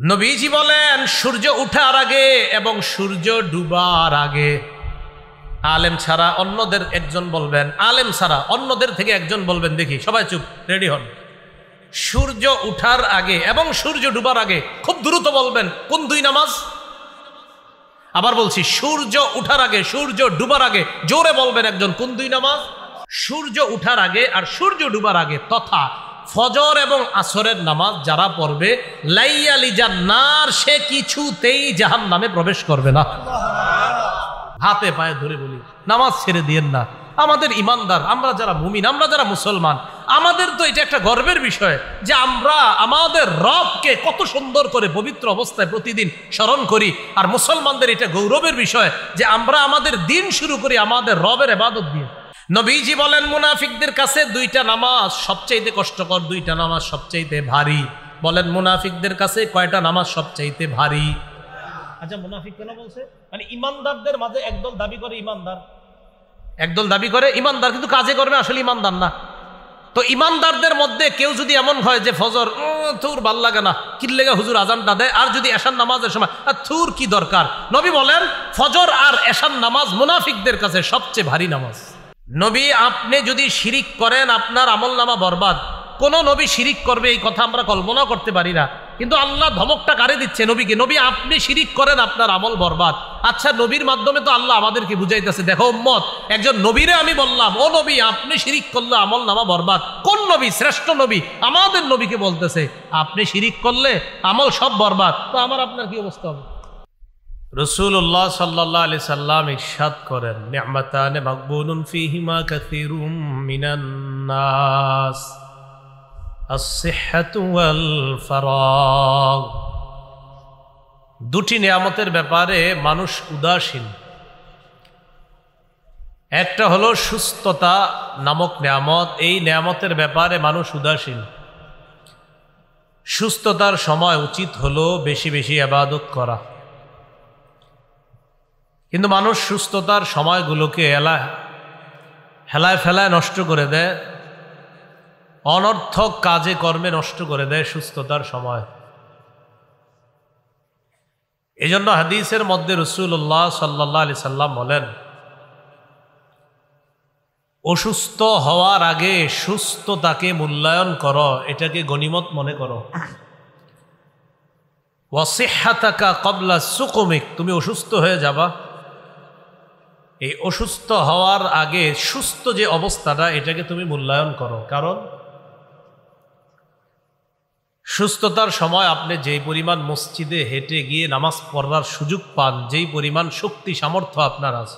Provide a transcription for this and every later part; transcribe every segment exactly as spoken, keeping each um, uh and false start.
নবীজি বলেন সূর্য ওঠার আগে এবং সূর্য ডুবার আগে আলেম ছাড়া অন্যদের একজন বলবেন, আলেম ছাড়া অন্যদের থেকে একজন বলবেন, দেখি সবাই চুপ, রেডি হন। সূর্য উঠার আগে এবং সূর্য ডুবার আগে, খুব দ্রুত বলবেন কোন দুই নামাজ? আবার বলছি, সূর্য উঠার আগে সূর্য ডুবার আগে, জোরে বলবেন একজন, কোন দুই নামাজ? সূর্য উঠার আগে আর সূর্য ডুবার আগে, তথা ফজর এবং আসরের নামাজ যারা পড়বে লাইয়ালি জান্নার, সে কিছুতেই জাহান্নামে প্রবেশ করবে না। হাতে পায়ে ধরে বলি, নামাজ ছেড়ে দিয়েন না। আমাদের ইমানদার, আমরা যারা মুমিন, আমরা যারা মুসলমান, আমাদের তো এটা একটা গর্বের বিষয় যে আমরা আমাদের রবকে কত সুন্দর করে পবিত্র অবস্থায় প্রতিদিন স্মরণ করি। আর মুসলমানদের এটা গৌরবের বিষয় যে আমরা আমাদের দিন শুরু করি আমাদের রবের ইবাদত দিয়ে। নবীজি বলেন মুনাফিকদের কাছে দুইটা নামাজ সবচাইতে কষ্টকর, দুইটা নামাজ সবচাইতে ভারী। বলেন মুনাফিকদের কাছে কয়টা নামাজ সবচাইতে ভারী? আচ্ছা, মুনাফিক কেন বলছে? মানে ইমানদারদের মাঝে একদল দাবি করে ইমানদার, একদল দাবি করে ইমানদার, কিন্তু কাজে করবে আসলে ইমানদার না। তো ইমানদারদের মধ্যে কেউ যদি এমন হয় যে ফজর থুর ভাল লাগে না, কিল্লেগা হুজুর আজানটা দেয়, আর যদি এশার নামাজের সময় থুর কি দরকার, নবী বলেন ফজর আর এশার নামাজ মুনাফিকদের কাছে সবচেয়ে ভারী নামাজ। নবী, আপনি যদি শিরিক করেন আপনার আমল নামা বরবাদ। কোন নবী শিরিক করবে এই কথা আমরা কল্পনা করতে পারি না, কিন্তু আল্লাহ ধমকটা কারে দিচ্ছে? নবীকে। নবী, আপনি শিরিক করেন আপনার আমল বরবাদ। আচ্ছা, নবীর মাধ্যমে তো আল্লাহ আমাদেরকে বুঝাইতেছে, দেখো উম্মত, একজন নবীরে আমি বললাম, ও নবী আপনি শিরিক করলে আমল নামা বরবাদ। কোন নবী? শ্রেষ্ঠ নবী আমাদের নবীকে বলতেছে আপনি শিরিক করলে আমল সব বরবাদ। তো আমার আপনার কি অবস্থা হবে? রাসূলুল্লাহ সাল্লাল্লাহু আলাইহি সাল্লাম ইরশাদ করেন, নি'মাতানে মাগবুনুন ফীহিমা কাসীরুম মিনান নাস, আস-সিহহাতু ওয়াল ফারাগ। দুটি নিয়ামতের ব্যাপারে মানুষ উদাসীন। একটা হলো সুস্থতা নামক নিয়ামত, এই নিয়ামতের ব্যাপারে মানুষ উদাসীন। সুস্থতার সময় উচিত হলো বেশি বেশি ইবাদত করা, কিন্তু মানুষ সুস্থতার সময়গুলোকে এলা হেলায় ফেলায় নষ্ট করে দেয়, অনর্থক কাজে কর্মে নষ্ট করে দেয় সুস্থতার সময়। এই জন্য হাদিসের মধ্যে রাসূলুল্লাহ সাল্লাল্লাহু আলাইহি সাল্লাম বলেন, অসুস্থ হওয়ার আগে সুস্থতাকে মূল্যায়ন করো, এটাকে গনিমত মনে করো। ওয়াসিহহাতাকা ক্বাবলা সুকুমিক, তুমি অসুস্থ হয়ে যাবা, এই অসুস্থ হওয়ার আগে সুস্থ যে অবস্থাটা, এটাকে তুমি মূল্যায়ন করো। কারণ সুস্থতার সময় আপনি যেই পরিমাণ মসজিদে হেঁটে গিয়ে নামাজ পড়ার সুযোগ পান, যেই পরিমাণ শক্তি সামর্থ্য আপনার আছে,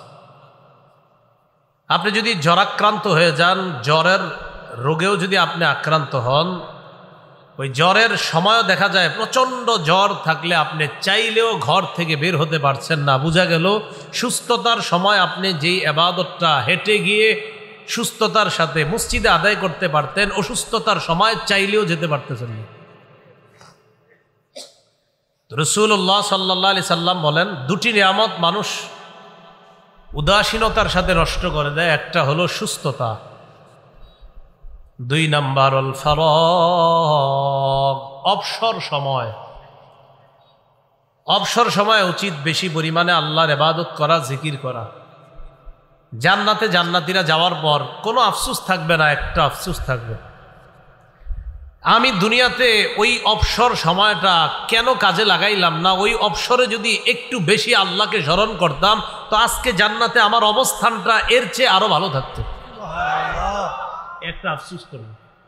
আপনি যদি জ্বরাক্রান্ত হয়ে যান, জ্বরের রোগেও যদি আপনি আক্রান্ত হন, ওই জ্বরের সময়ও দেখা যায় প্রচণ্ড জ্বর থাকলে আপনি চাইলেও ঘর থেকে বের হতে পারছেন না। বোঝা গেল সুস্থতার সময় আপনি যেই ইবাদতটা হেঁটে গিয়ে সুস্থতার সাথে মসজিদে আদায় করতে পারতেন, অসুস্থতার সময় চাইলেও যেতে পারতেছেন না। রাসূলুল্লাহ সাল্লাল্লাহু আলাইহি সাল্লাম বলেন, দুটি নিয়ামত মানুষ উদাসীনতার সাথে নষ্ট করে দেয়। একটা হলো সুস্থতা, দুই নাম্বার আল ফারাগ, অবসর সময়। অবসর সময় উচিত বেশি পরিমাণে আল্লাহর ইবাদত করা, জিকির করা। জান্নাতে জান্নাতীরা যাওয়ার পর কোনো আফসোস থাকবে না, একটা আফসোস থাকবে, আমি দুনিয়াতে ওই অবসর সময়টা কেন কাজে লাগাইলাম না। ওই অবসরে যদি একটু বেশি আল্লাহকে স্মরণ করতাম, তো আজকে জান্নাতে আমার অবস্থানটা এর চেয়ে আরো ভালো থাকতো। একটা আফসোস করব।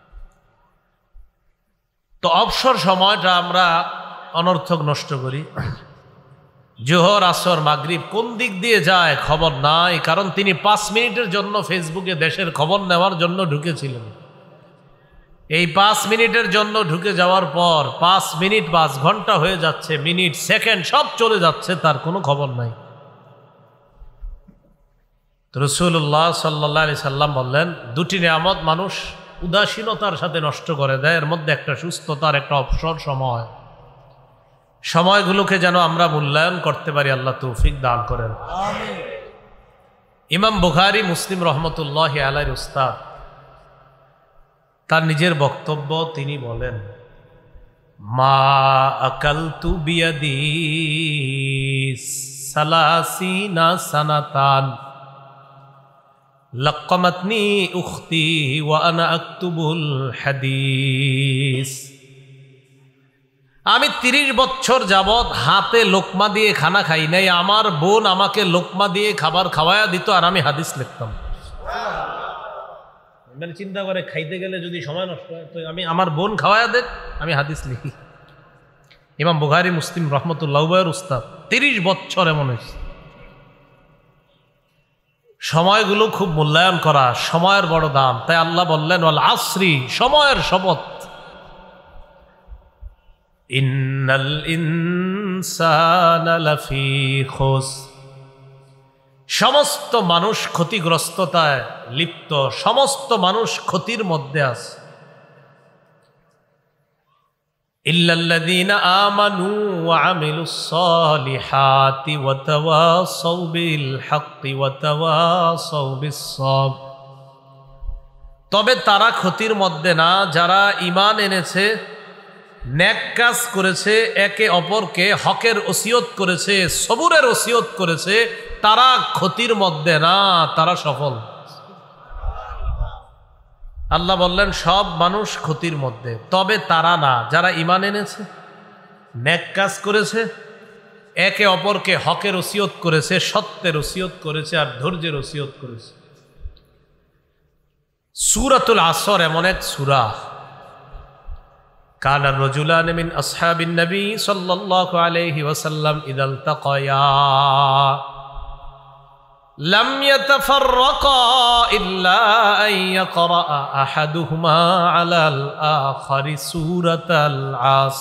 তো অবসর সময়টা আমরা অনর্থক নষ্ট করি। জোহর, আসর, মাগরিব কোন দিক দিয়ে যায় খবর নাই, কারণ তিনি পাঁচ মিনিটের জন্য ফেসবুকে দেশের খবর নেওয়ার জন্য ঢুকেছিলেন। এই পাঁচ মিনিটের জন্য ঢুকে যাওয়ার পর পাঁচ মিনিট পাঁচ ঘন্টা হয়ে যাচ্ছে, মিনিট সেকেন্ড সব চলে যাচ্ছে, তার কোনো খবর নাই। রাসূলুল্লাহ সাল্লাল্লাহু আলাইহি সাল্লাম বললেন, দুটি নিয়ামত মানুষ উদাসীনতার সাথে নষ্ট করে দেয়, এর মধ্যে একটা সুস্থতার, একটা অবসর সময়। সময়গুলোকে যেন আমরা মূল্যায়ন করতে পারি, আল্লাহ তৌফিক দান করেন। আমিন। ইমাম বুখারী মুসলিম রহমতুল্লাহি আলাইহির উস্তাদ, তার নিজের বক্তব্য তিনি বলেন, মা আকালতু বিয়াদি সালাসিনা সানাতান লাক্কামাতনি উখতি ওয়া আনা আকতুবুল হাদিস। আমি তিরিশ বছর যাবৎ হাতে লোকমা দিয়ে খানা খাই নাই, আমার বোন আমাকে লোকমা দিয়ে খাবার খাওয়ায়া দিত আর আমি হাদিস লিখতাম। মানে চিন্তা করে খাইতে গেলে যদি সময় নষ্ট হয়, তো আমি আমার বোন খাওয়ায়া দেখ, আমি হাদিস লিখি। ইমাম বুখারী মুসলিম রহমতুল্লাহ উভয়ের উস্তাদ, তিরিশ বছর এমন হয়েছে। সময়গুলো খুব মূল্যায়ন করা, সময়ের বড় দাম। তাই আল্লাহ বললেন ওয়াল আসরি, সময়ের শপথ। ইন্নাল ইনসানা লাফি খুসর, সমস্ত মানুষ ক্ষতিগ্রস্ততায় লিপ্ত, সমস্ত মানুষ ক্ষতির মধ্যে আছে। ইল্লাল্লাযীনা আমানু ওয়া আমিলুস সালিহাতি ওয়া তাওয়াসাউ বিল হাক্কি ওয়া তাওয়াসাউ বিস সাবর, তবে তারা ক্ষতির মধ্যে না যারা ঈমান এনেছে, নেক কাজ করেছে, একে অপরকে হকের ওসিয়ত করেছে, সবুরের ওসিয়ত করেছে, তারা ক্ষতির মধ্যে না, তারা সফল। আল্লাহ বললেন সব মানুষ ক্ষতির মধ্যে, তবে তারা না যারা ঈমান এনেছে, নেক কাজ করেছে, একে অপরকে হকের ওসিয়ত করেছে, সত্যের ওসিয়ত করেছে আর ধৈর্যের ওসিয়ত করেছে। সূরাতুল আসর এমন এক সূরা, কানা রাজুলান মিন আসহাবিন নবী সাল্লাল্লাহু আলাইহি ওয়াসাল্লাম ইযা ইলতাকায়া লাম ইয়াতাফাররাকা ইল্লা আন ইয়াকরা আহাদুহুমা আলাল আখারি সূরাতাল আস।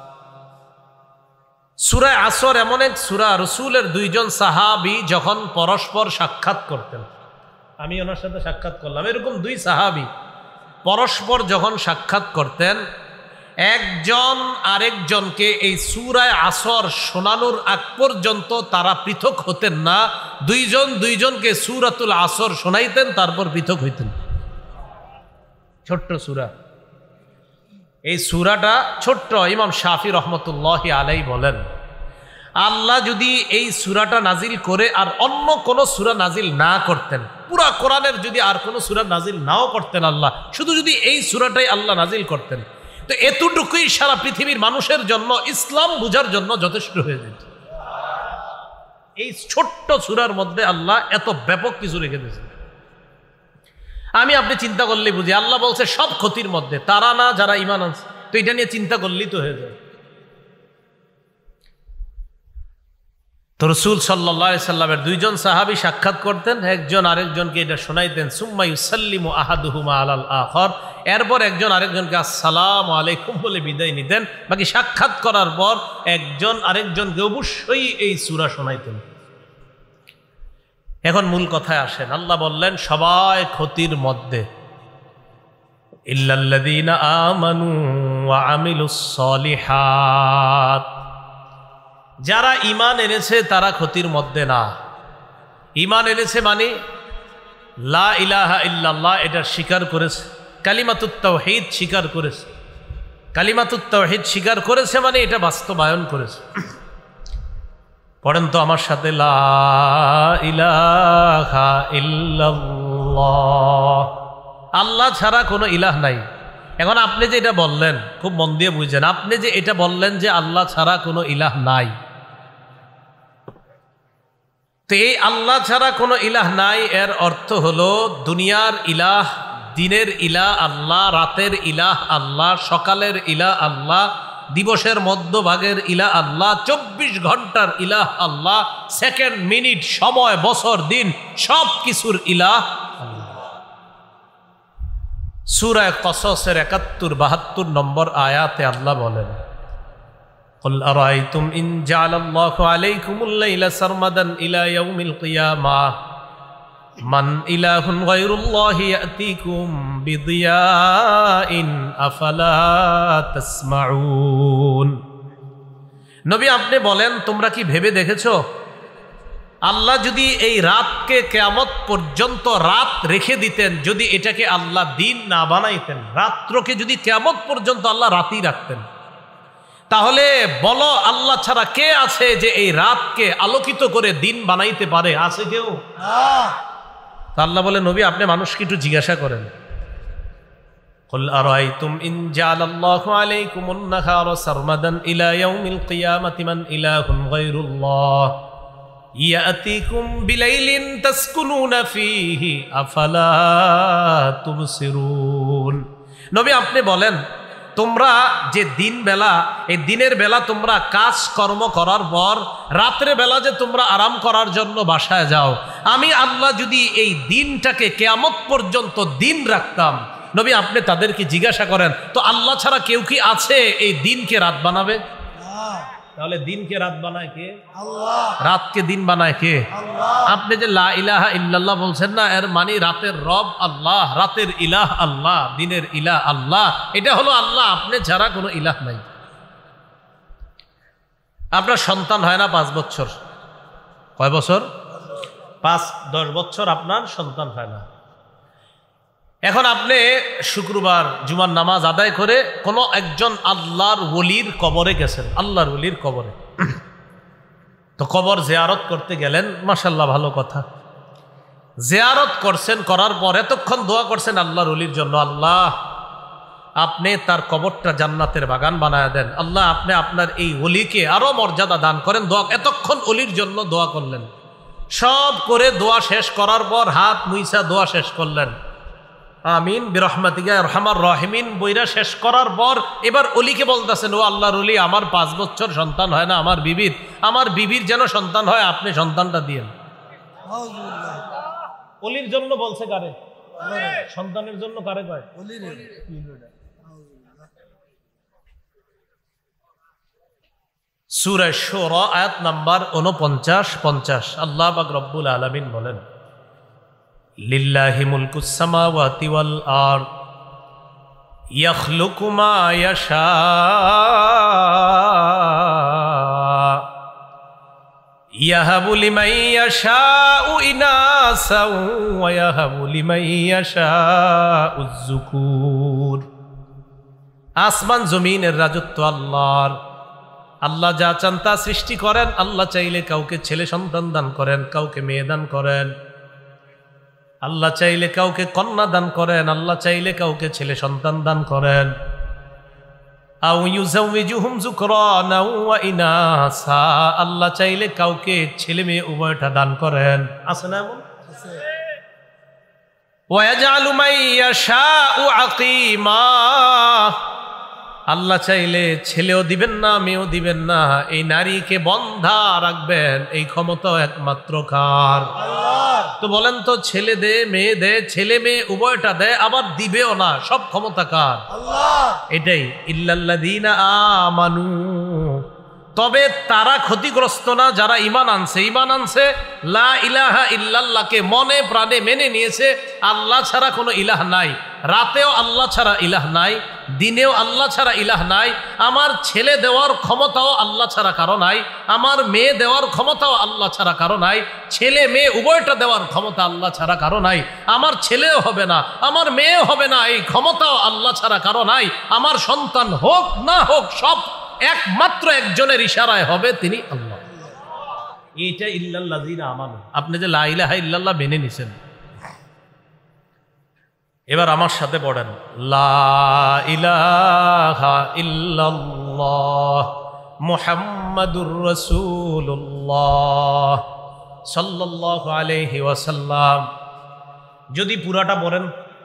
সূরা আসর এমন এক সূরা, রাসূলের দুইজন সাহাবী যখন পরস্পর সাক্ষাৎ করতেন, আমি ওনার সাথে সাক্ষাৎ করলাম, এরকম দুই সাহাবী পরস্পর যখন সাক্ষাৎ করতেন, একজন আরেকজনকে এই সূরা আসর শোনানোর আগ পর্যন্ত তারা পৃথক হতেন না। দুইজন দুইজনকে সূরাতুল আসর শোনাইতেন, তারপর পৃথক হইতেন। ছোট্ট সূরা, এই সূরাটা ছোট্ট। ইমাম শাফি রহমতুল্লাহি আলাইহি বলেন, আল্লাহ যদি এই সূরাটা নাজিল করে আর অন্য কোন সূরা নাজিল না করতেন, পুরা কোরআনের যদি আর কোন সূরা নাজিল নাও করতেন আল্লাহ, শুধু যদি এই সূরাটাই আল্লাহ নাজিল করতেন, তো এতটুকুই সারা পৃথিবীর মানুষের জন্য, ইসলাম বুঝার জন্য যথেষ্ট হয়ে যেত। এই ছোট্ট সূরার মধ্যে আল্লাহ এত ব্যাপক কিছু রেখে দিয়েছেন। আমি আপনি চিন্তা করলেই বুঝি, আল্লাহ বলছে সব ক্ষতির মধ্যে, তারা না যারা ঈমান আনছে। তো এটা নিয়ে চিন্তা করলেই তো হয়ে যায়। তো রাসূল সাল্লাল্লাহু আলাইহি সাল্লামের দুইজন সাহাবী সাক্ষাৎ করতেন, একজন আরেকজনকে এটা শোনাইতেন। সুম্মা ইউসাল্লিমু আহাদুহুমা আলাল আখার, এরপর একজন আরেকজনকে আসসালামু আলাইকুম বলে বিদায় নিতেন। বাকি সাক্ষাৎ করার পর একজন আরেকজনকে অবশ্যই এই সূরা শোনাইতেন। এখন মূল কথায় আসেন, আল্লাহ বললেন সবাই ক্ষতির মধ্যে, ইল্লাল্লাযীনা আমানু ওয়া আমিলুস সালিহাত, যারা ঈমান এনেছে তারা ক্ষতির মধ্যে না। ঈমান এনেছে মানে লা ইলাহা ইল্লাল্লাহ এটা স্বীকার করেছে, কালিমাতুত তাওহীদ স্বীকার করেছে। কালিমাতুত তাওহীদ স্বীকার করেছে মানে এটা বাস্তবায়ন করেছে। পড়েন তো আমার সাথে, লা ইলাহা ইল্লাল্লাহ, আল্লাহ ছাড়া কোনো ইলাহ নাই। এখন আপনি যে এটা বললেন, খুব মন দিয়ে বুঝছেন, আপনি যে এটা বললেন যে আল্লাহ ছাড়া কোনো ইলাহ নাই, তো এই আল্লাহ ছাড়া কোনো ইলাহ নাই এর অর্থ হলো দুনিয়ার ইলাহ, দিনের ইলাহ আল্লাহ, রাতের ইলাহ আল্লাহ, সকালের ইলাহ আল্লাহ, দিবসের মধ্যভাগের ইলাহ আল্লাহ, চব্বিশ ঘন্টার ইলাহ আল্লাহ, সেকেন্ড মিনিট সময় বছর দিন সব কিছুর ইলাহ আল্লাহ। সূরা কসসের একাত্তর বাহাত্তর নম্বর আয়াতে আল্লাহ বলেন, قل أرأيتم إن جعل الله عليكم الليل سرمدا إلى يوم القيامة من إله غير الله يأتيكم بضياء أفلا تسمعون। নবী আপনি বলেন, তোমরা কি ভেবে দেখেছো আল্লাহ যদি এই রাতকে কিয়ামত পর্যন্ত রাত রেখে দিতেন, যদি এটাকে আল্লাহ দিন না বানাইতেন, রাত্রকে যদি কিয়ামত পর্যন্ত আল্লাহ রাতই রাখতেন, তাহলে বলো আল্লাহ ছাড়া কে আছে যে এই রাতকে আলোকিত করে দিন বানাইতে পারে? আছে কেউ? তা আল্লাহ বলে, নবী আপনি মানুষকে একটু জিজ্ঞাসা করেন, قل أرأيتم إن جعل الله عليكم النهار سرمدا إلى يوم القيامة من إله غير الله يأتيكم بليل تسكنون فيه أفلا تبصرون। নবী আপনি বলেন, তোমরা যে দিন বেলা, এই দিনের বেলা তোমরা কাজ কর্ম করার পর রাত্রে বেলা যে তোমরা আরাম করার জন্য বাসায় যাও, আমি আল্লাহ যদি এই দিনটাকে কিয়ামত পর্যন্ত দিন রাখতাম, নবী আপনি তাদেরকে জিজ্ঞাসা করেন, তো আল্লাহ ছাড়া কেউ কি আছে এই দিনকে রাত বানাবে? তাহলে দিনকে রাত বানায় কে? আল্লাহ। রাতকে দিন বানায় কে? আল্লাহ। আপনি যে লা ইলাহা ইল্লাল্লাহ বলছেন না, এর মানে রাতের রব আল্লাহ, রাতের ইলাহ আল্লাহ, দিনের ইলাহ আল্লাহ। এটা হলো আল্লাহ, আপনি ছাড়া কোনো ইলাহ নাই। আপনার সন্তান হয় না পাঁচ বছর? কয় বছর? পাঁচ দশ বছর আপনার সন্তান হয় না। এখন আপনি শুক্রবার জুমার নামাজ আদায় করে কোনো একজন আল্লাহর ওলির কবরে গেছেন, আল্লাহর ওলির কবরে, তো কবর জিয়ারত করতে গেলেন, মাশাআল্লাহ ভালো কথা। জিয়ারত করছেন, করার পর এতক্ষণ দোয়া করছেন আল্লাহর ওলির জন্য, আল্লাহ আপনি তার কবরটা জান্নাতের বাগান বানায় দেন, আল্লাহ আপনি আপনার এই ওলিকে আরো মর্যাদা দান করেন, দোয়া এতক্ষণ ওলির জন্য দোয়া করলেন। সব করে দোয়া শেষ করার পর হাত মুইসা দোয়া শেষ করলেন, আমিন বিরহমাতিকা আরহামার রাহিমিন বইরা শেষ করার পর এবার অলিকে বলতেছেন, ও আল্লাহর ওলি, আমার পাঁচ বছর সন্তান হয় না আমার বিবির, আমার বিবির যেন সন্তান হয়, আপনি সন্তানটা দিয়েন। অলির জন্য বলছে কারে? সন্তানের জন্য কারে কয়? সূরা শুরা আয়াত নাম্বার উনপঞ্চাশ পঞ্চাশ, আল্লাহ পাক রব্বুল আলামিন বলেন, লিল্লাহি মুলকুস সামাওয়াতি ওয়াল আরদ ইয়াখলুকু মা ইয়াশা ইয়াহাবু লিমান ইয়াশাউ ইনাসা ওয়া ইয়াহাবু লিমান ইয়াশাউ যুকুর। আসমান জমিনের রাজত্ব আল্লাহর, আল্লাহ যা চান তা সৃষ্টি করেন। আল্লাহ চাইলে কাউকে ছেলে সন্তান দান করেন, কাউকে মেয়ে দান করেন। আল্লাহ চাইলে কাউকে কন্যা দান করেন, আল্লাহ চাইলে কাউকে ছেলে সন্তান দান করেন। আও ইউযাউযুহুম যুকরানা ওয়া ইনাসা, আল্লাহ চাইলে কাউকে ছেলে মেয়ে উভয়টা দান করেন। আছে না এমন? আছে। ওয়া ইয়াজআলু মান ইয়াশাউ আকীমা, আল্লাহ চাইলে ছেলেও দিবেন না মেয়েও দিবেন না, এই নারীকে বন্ধা রাখবেন, এই ক্ষমতা একমাত্র কার? আল্লাহ। তো বলেন তো, ছেলে দে মেয়ে দে, ছেলে মেয়ে উভয়টা দেয়, আবার দিবেও না, সব ক্ষমতা কার? আল্লাহ। এটাই ইল্লাল্লাযীনা আমানু, তবে তারা ক্ষতিগ্রস্ত না যারা ঈমান আনছে। ঈমান আনছে, লা ইলাহা ইল্লাল্লাহকে মনে প্রাণে মেনে নিয়েছে, আল্লাহ ছাড়া কোনো ইলাহ নাই, রাতেও আল্লাহ ছাড়া ইলাহ নাই, দিনেও আল্লাহ ছাড়া ইলাহ নাই, আমার ছেলে দেওয়ার ক্ষমতাও আল্লাহ ছাড়া কারো নাই, আমার মেয়ে দেওয়ার ক্ষমতাও আল্লাহ ছাড়া কারো নাই, ছেলে মেয়ে উভয়টা দেওয়ার ক্ষমতা আল্লাহ ছাড়া কারো নাই, আমার ছেলেও হবে না আমার মেয়েও হবে না, এই ক্ষমতাও আল্লাহ ছাড়া কারো নাই, আমার সন্তান হোক না হোক সব একমাত্র একজনের ইশারায় হবে, তিনি আল্লাহ। এইটা ইল্লাল্লাযীনা আমানু, আপনি যে লা ইলাহা ইল্লাল্লাহ মেনে নিছেন। এবার আমার সাথে পড়েন, লা ইলাহা ইল্লাল্লাহ মুহাম্মাদুর রাসূলুল্লাহ সাল্লাল্লাহু আলাইহি ওয়াসাল্লাম। যদি পুরাটা পড়েন,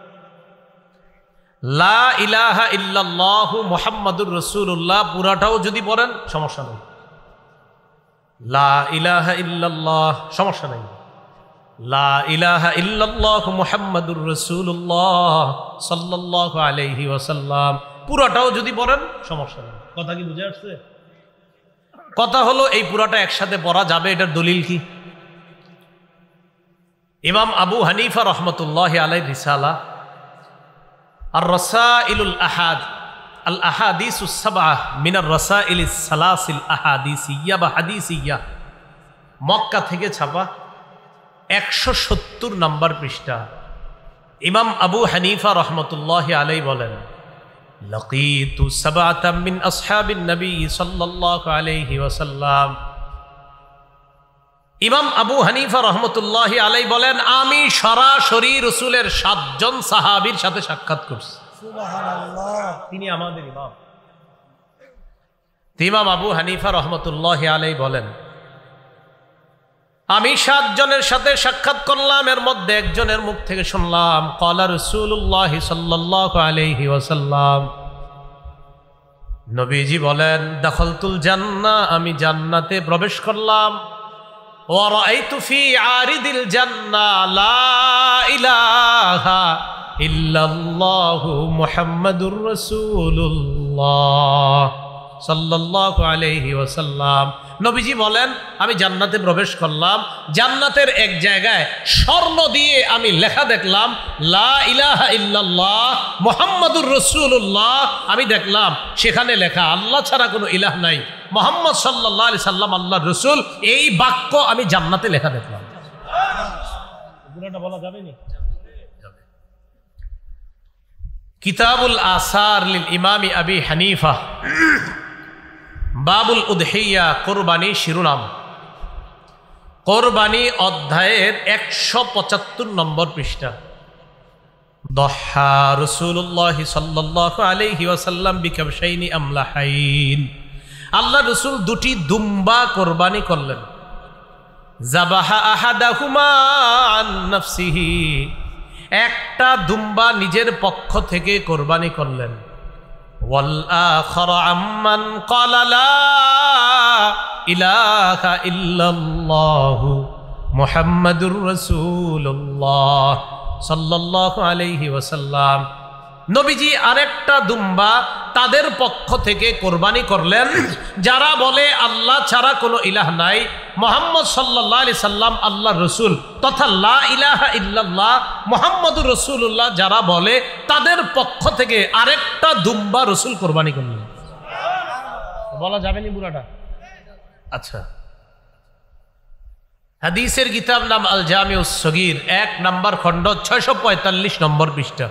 লা ইলাহা ইল্লাল্লাহু মুহাম্মাদুর রাসূলুল্লাহ, পুরাটাও যদি পড়েন সমস্যা নেই। লা ইলাহা ইল্লাল্লাহ, সমস্যা নেই। লা ইলাহা ইল্লাল্লাহু মুহাম্মাদুর রাসূলুল্লাহ সাল্লাল্লাহু আলাইহি ওয়াসাল্লাম, পুরাটাও যদি পড়েন সমস্যা নেই। কথা কি বুঝে আসছে? কথা হলো এই পুরাটা একসাথে পড়া যাবে, এটার দলিল কি? ইমাম আবু হানিফা রহমতুল্লাহি আলাইহি রিসালা আর রাসাইলুল আহাদ আল আহাদিসুস সাবআহ মিনার রাসাইলিস সালাসিল আহাদিসিয়া বা হাদিসিয়া, মক্কা থেকে ছাপা, একশো সত্তর নম্বর পৃষ্ঠা। ইমাম আবু হানিফা রহমতুল্লাহি আলাইহি বলেন, লাকিতু সাবআতাম মিন আসহাবিন নবী সাল্লাল্লাহু আলাইহি ওয়াসাল্লাম। ইমাম আবু হানিফা রহমতুল্লাহি আলাইহি বলেন, আমি সরাসরি রাসূলের সাতজন সাহাবীর সাথে সাক্ষাৎ করছি। সুবহানাল্লাহ, তিনি আমাদের ইমাম। ইমাম আবু হানিফা রহমতুল্লাহি আলাইহি বলেন, আমি সাতজনের সাথে সাক্ষাৎ করলাম, এর মধ্যে একজনের মুখ থেকে শুনলাম, ক্বালা রাসূলুল্লাহ সাল্লাল্লাহু আলাইহি ওয়াসাল্লাম, নবীজি বলেন, দাখালতুল জান্নাহ, আমি জান্নাতে প্রবেশ করলাম, ওয়া রাআইতু ফি আরিদিল জান্নাহ লা ইলাহা ইল্লাল্লাহু মুহাম্মাদুর রাসূলুল্লাহ সাল্লাল্লাহু আলাইহি ওয়াসাল্লাম। নবীজি বলেন, আমি জান্নাতে প্রবেশ করলাম, জান্নাতের এক জায়গায় স্বর্ণ দিয়ে আমি লেখা দেখলাম, লা ইলাহা ইল্লাল্লাহ মুহাম্মাদুর রাসূলুল্লাহ। আমি দেখলাম সেখানে লেখা, আল্লাহ ছাড়া কোনো ইলাহ নাই, মুহাম্মদ সাল্লাল্লাহু আলাইহি সাল্লাম আল্লাহর রাসূল। এই বাক্য আমি জান্নাতে লেখা দেখলাম। পুরোটা বলা যাবে না? কিতাবুল আসার লিল ইমামি আবি হানিফা, বাবুল উদহিয়া, কোরবানি শিরোনাম। কোরবানি অধ্যায়ের একশো পঁচাত্তর নম্বর পৃষ্ঠা। দহা রাসূলুল্লাহ সাল্লাল্লাহু আলাইহি ওয়াসাল্লাম বিকাবশাইনি আমলাহাইন, আল্লাহ রাসূল দুটি দুম্বা কোরবানি করলেন। যাবাহা আহাদাহুমা আন নাফসিহি, একটা দুম্বা নিজের পক্ষ থেকে কোরবানি করলেন। ওয়াল আখার আম্মান ক্বালা লা ইলাহা ইল্লাল্লাহু মুহাম্মাদুর রাসূলুল্লাহ সাল্লাল্লাহু আলাইহি ওয়াসাল্লাম। নবীজি আরেকটা দুম্বা তাদের পক্ষ থেকে কোরবানি করলেন যারা বলে আল্লাহ ছাড়া কোনো ইলাহ নাই, মুহাম্মদ সাল্লাল্লাহু আলাইহি সাল্লাম আল্লাহর রাসূল, তথা লা ইলাহা ইল্লাল্লাহ মুহাম্মাদুর রাসূলুল্লাহ যারা বলে, তাদের পক্ষ থেকে আরেকটা দুম্বা রাসূল কোরবানি করলেন। বলা যাবে না পুরাটা? আচ্ছা, হাদিসের কিতাব নাম আল জামিউস সগীর, এক নম্বর খণ্ড, ছয়শো পঁয়তাল্লিশ নম্বর পৃষ্ঠা।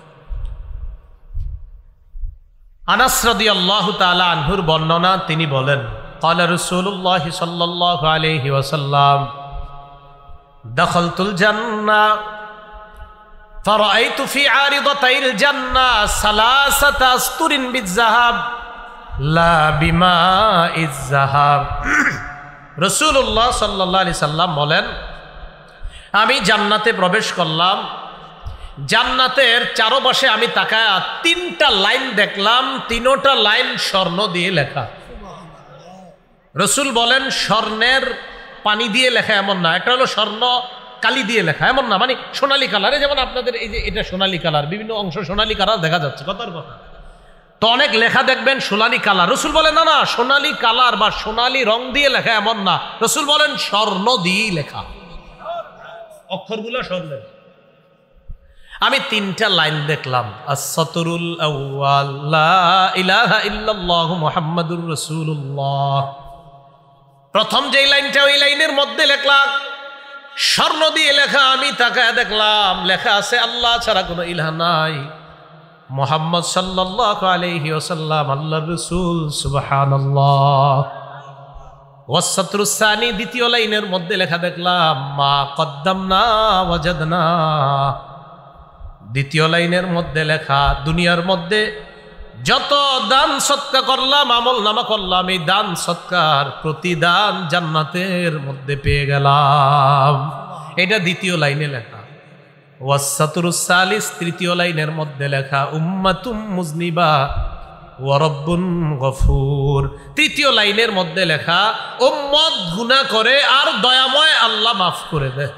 আনাস রাদিয়াল্লাহু তাআলা আনহুর বর্ণনা, তিনি বলেন, ক্বালা রাসূলুল্লাহ সাল্লাল্লাহু আলাইহি ওয়াসাল্লাম, দাখালতুল জান্নাহ ফারাআইতু ফি আরিদাতাইল জান্নাহ সালাসাতা আসতুরিন বিয-যাহাব লা বিমাইয যাহাব। রাসূলুল্লাহ সাল্লাল্লাহু আলাইহি সাল্লাম বলেন, আমি জান্নাতে প্রবেশ করলাম, জান্নাতের চারপাশে আমি তাকায়া তিনটা লাইন দেখলাম, তিনোটা লাইন স্বর্ণ দিয়ে লেখা। রাসূল বলেন, স্বর্ণের পানি দিয়ে লেখা এমন না, এটা হলো স্বর্ণ কালি দিয়ে লেখা এমন না, মানে সোনালী কালারে, যেমন আপনাদের এই যে এটা সোনালী কালার, বিভিন্ন অংশ সোনালী কালার দেখা যাচ্ছে, কথার কথা। তো অনেক লেখা দেখবেন সোনালী কালার, রাসূল বলেন না না, সোনালী কালার বা সোনালী রং দিয়ে লেখা এমন না, রাসূল বলেন স্বর্ণ দিয়ে লেখা, অক্ষরগুলো স্বর্ণের। আমি তিনটা লাইন দেখলাম, আস-সাতরুল আউয়াল লা ইলাহা ইল্লাল্লাহু মুহাম্মাদুর রাসূলুল্লাহ। প্রথম যেই লাইনটা, ওই লাইনের মধ্যে লেখা স্বর্ণ দিয়ে লেখা, আমি তাকায় দেখলাম লেখা আছে আল্লাহ ছাড়া কোনো ইলাহ নাই, মুহাম্মদ সাল্লাল্লাহু আলাইহি ওয়াসাল্লাম আল্লাহর রাসূল, সুবহানাল্লাহ। ওয়াস-সাতরুস সানি, দ্বিতীয় লাইনের মধ্যে লেখা দেখলাম মা কদ্দামনা ওয়াজাদনা। দ্বিতীয় লাইনের মধ্যে লেখা, দুনিয়ার মধ্যে যত দান সৎকা করলাম, আমল নামা করলাম, এই দান সৎকার প্রতিদান জান্নাতের মধ্যে পেয়ে গেলাম। এটা দ্বিতীয় লাইনে লেখা। ওয়াস-সাতরুস সালিস, তৃতীয় লাইনের মধ্যে লেখা উম্মাতুম মুজনিবা ওয়া রাব্বুন গফুর। তৃতীয় লাইনের মধ্যে লেখা উম্মত গুনাহ করে আর দয়াময় আল্লাহ মাফ করে দেয়।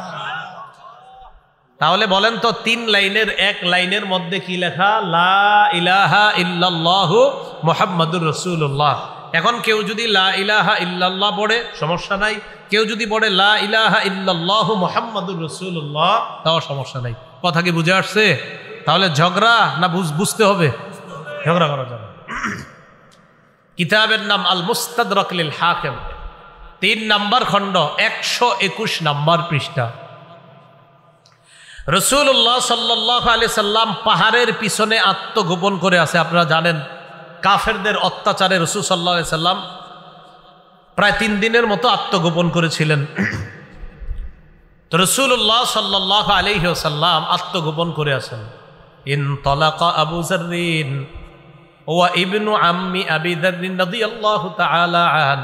তাহলে বলেন তো, তিন লাইনের এক লাইনের মধ্যে কি লেখা? লা ইলাহা ইল্লাল্লাহু মুহাম্মাদুর রাসূলুল্লাহ। এখন কেউ যদি লা ইলাহা ইল্লাল্লাহ পড়ে সমস্যা নাই, কেউ যদি পড়ে লা ইলাহা ইল্লাল্লাহু মুহাম্মাদুর রাসূলুল্লাহ, তাও সমস্যা নাই। কথা কি বুঝে আসছে? তাহলে ঝগড়া না বুঝতে হবে? ঝগড়া করা যাবে। কিতাবের নাম আল মুস্তাদরাক লিল হাকিম, তিন নম্বর খণ্ড, একশো একুশ নম্বর পৃষ্ঠা। রাসূলুল্লাহ সাল্লাল্লাহু আলাইহি সাল্লাম পাহাড়ের পিছনে আত্মগোপন করে আছে। আপনারা জানেন কাফেরদের অত্যাচারে রাসূল সাল্লাল্লাহু আলাইহি সাল্লাম প্রায় তিন দিনের মতো আত্মগোপন করেছিলেন। তো রাসূলুল্লাহ সাল্লাল্লাহু আলাইহি ওয়াসাল্লাম আত্মগোপন করে আছেন। ইনতালাকা আবু যাররিন ওয়া ইবনু আম্মি আবি যাররিন রাদিয়াল্লাহু তাআলা আন,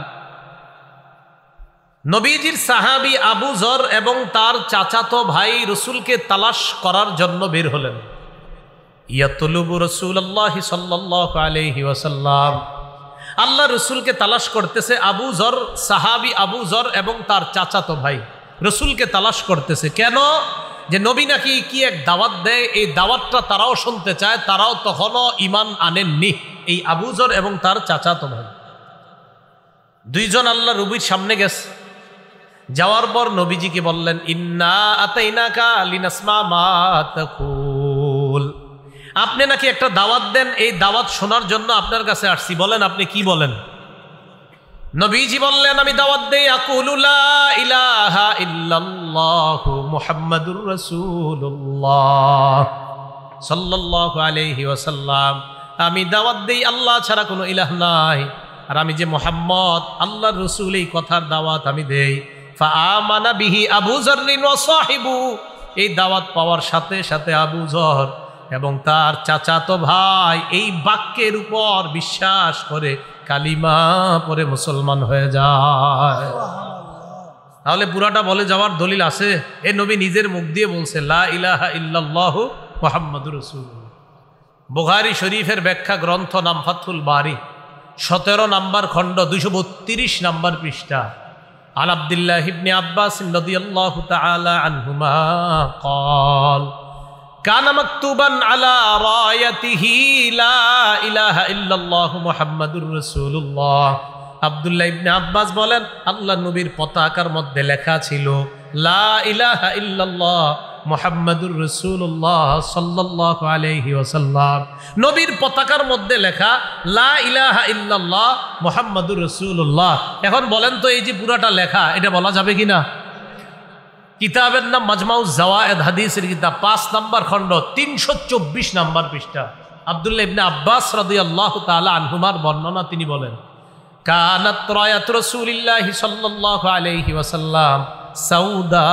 নবীজির সাহাবী আবু যর এবং তার চাচাতো ভাই রাসূলকে তালাশ করার জন্য বের হলেন। ইয়াতলুবু রাসূলুল্লাহ সাল্লাল্লাহু আলাইহি ওয়াসাল্লাম, আল্লাহ রাসূলকে তালাশ করতেছে। আবু যর, সাহাবী আবু যর এবং তার চাচাতো ভাই রাসূলকে তালাশ করতেছে। কেন? যে নবী নাকি কি এক দাওয়াত দেয়, এই দাওয়াতটা তারাও শুনতে চায়। তারাও তখনও ঈমান আনেননি, এই আবু যর এবং তার চাচাতো ভাই দুইজন আল্লাহ নবীর সামনে গেছে। যাওয়ার পর নবীজিকে বললেন, ইন্না আতাইনাকা লিনাসমা মা তাকুল, আপনি নাকি একটা দাওয়াত দেন, এই দাওয়াত শোনার জন্য আপনার কাছে আসছি, বলেন আপনি কি বলেন? নবীজি বললেন, আমি দাওয়াত দেই আকুলু লা ইলাহা ইল্লাল্লাহু মুহাম্মাদুর রাসূলুল্লাহ সাল্লাল্লাহু আলাইহি ওয়াসাল্লাম, আমি দাওয়াত দেই আল্লাহ ছাড়া কোনো ইলাহ নাই, আর আমি যে মুহাম্মদ আল্লাহর রাসূল, এই কথার দাওয়াত আমি দেই। ফাআমানা বিহি আবু যররিন ওয়া সাহিবু, এই দাওয়াত পাওয়ার সাথে সাথে আবু যর এবং তার চাচাতো ভাই এই বাক্যের উপর বিশ্বাস করে কালিমা পরে মুসলমান হয়ে যায়। তাহলে পুরাটা বলে যাওয়ার দলিল আছে? এ নবী নিজের মুখ দিয়ে বলছে লা ইলাহা ইল্লাল্লাহু মুহাম্মাদুর রাসূলুল্লাহ। বুখারী শরীফের ব্যাখ্যা গ্রন্থ নাম ফাথুল বারী, সতেরো নম্বর খণ্ড, দুইশো বত্রিশ নম্বর পৃষ্ঠা। আন আব্দুল্লাহ ইবনে আব্বাস রাদিয়াল্লাহু তাআলা আনহুমা قال কানা মাকতুবান আলা রায়াতিহি লা ইলাহা ইল্লাল্লাহু মুহাম্মাদুর রাসূলুল্লাহ। আব্দুল্লাহ ইবনে আব্বাস বলেন, আল্লাহ নবীর পতাকার মধ্যে লেখা ছিল লা ইলাহা ইল্লাল্লাহ মুহাম্মাদুর রাসূলুল্লাহ সাল্লাল্লাহু আলাইহি ওয়াসাল্লাম। নবীর পতাকার মধ্যে লেখা লা ইলাহা ইল্লাল্লাহ মুহাম্মাদুর রাসূলুল্লাহ। এখন বলেন তো, এই যে পুরাটা লেখা, এটা বলা যাবে কিনা? কিতাবের নাম মাজমাউজ জাওয়ায়েদ, হাদিসের কিতাব, পাঁচ নাম্বার খণ্ড, তিনশো চব্বিশ নাম্বার পৃষ্ঠা। আব্দুল্লাহ ইবনে আব্বাস রাদিয়াল্লাহু তাআলা আনহুমার বর্ণনা, তিনি বলেন, কানাত রায়াত রাসূলিল্লাহি সাল্লাল্লাহু আলাইহি ওয়াসাল্লাম সাউদা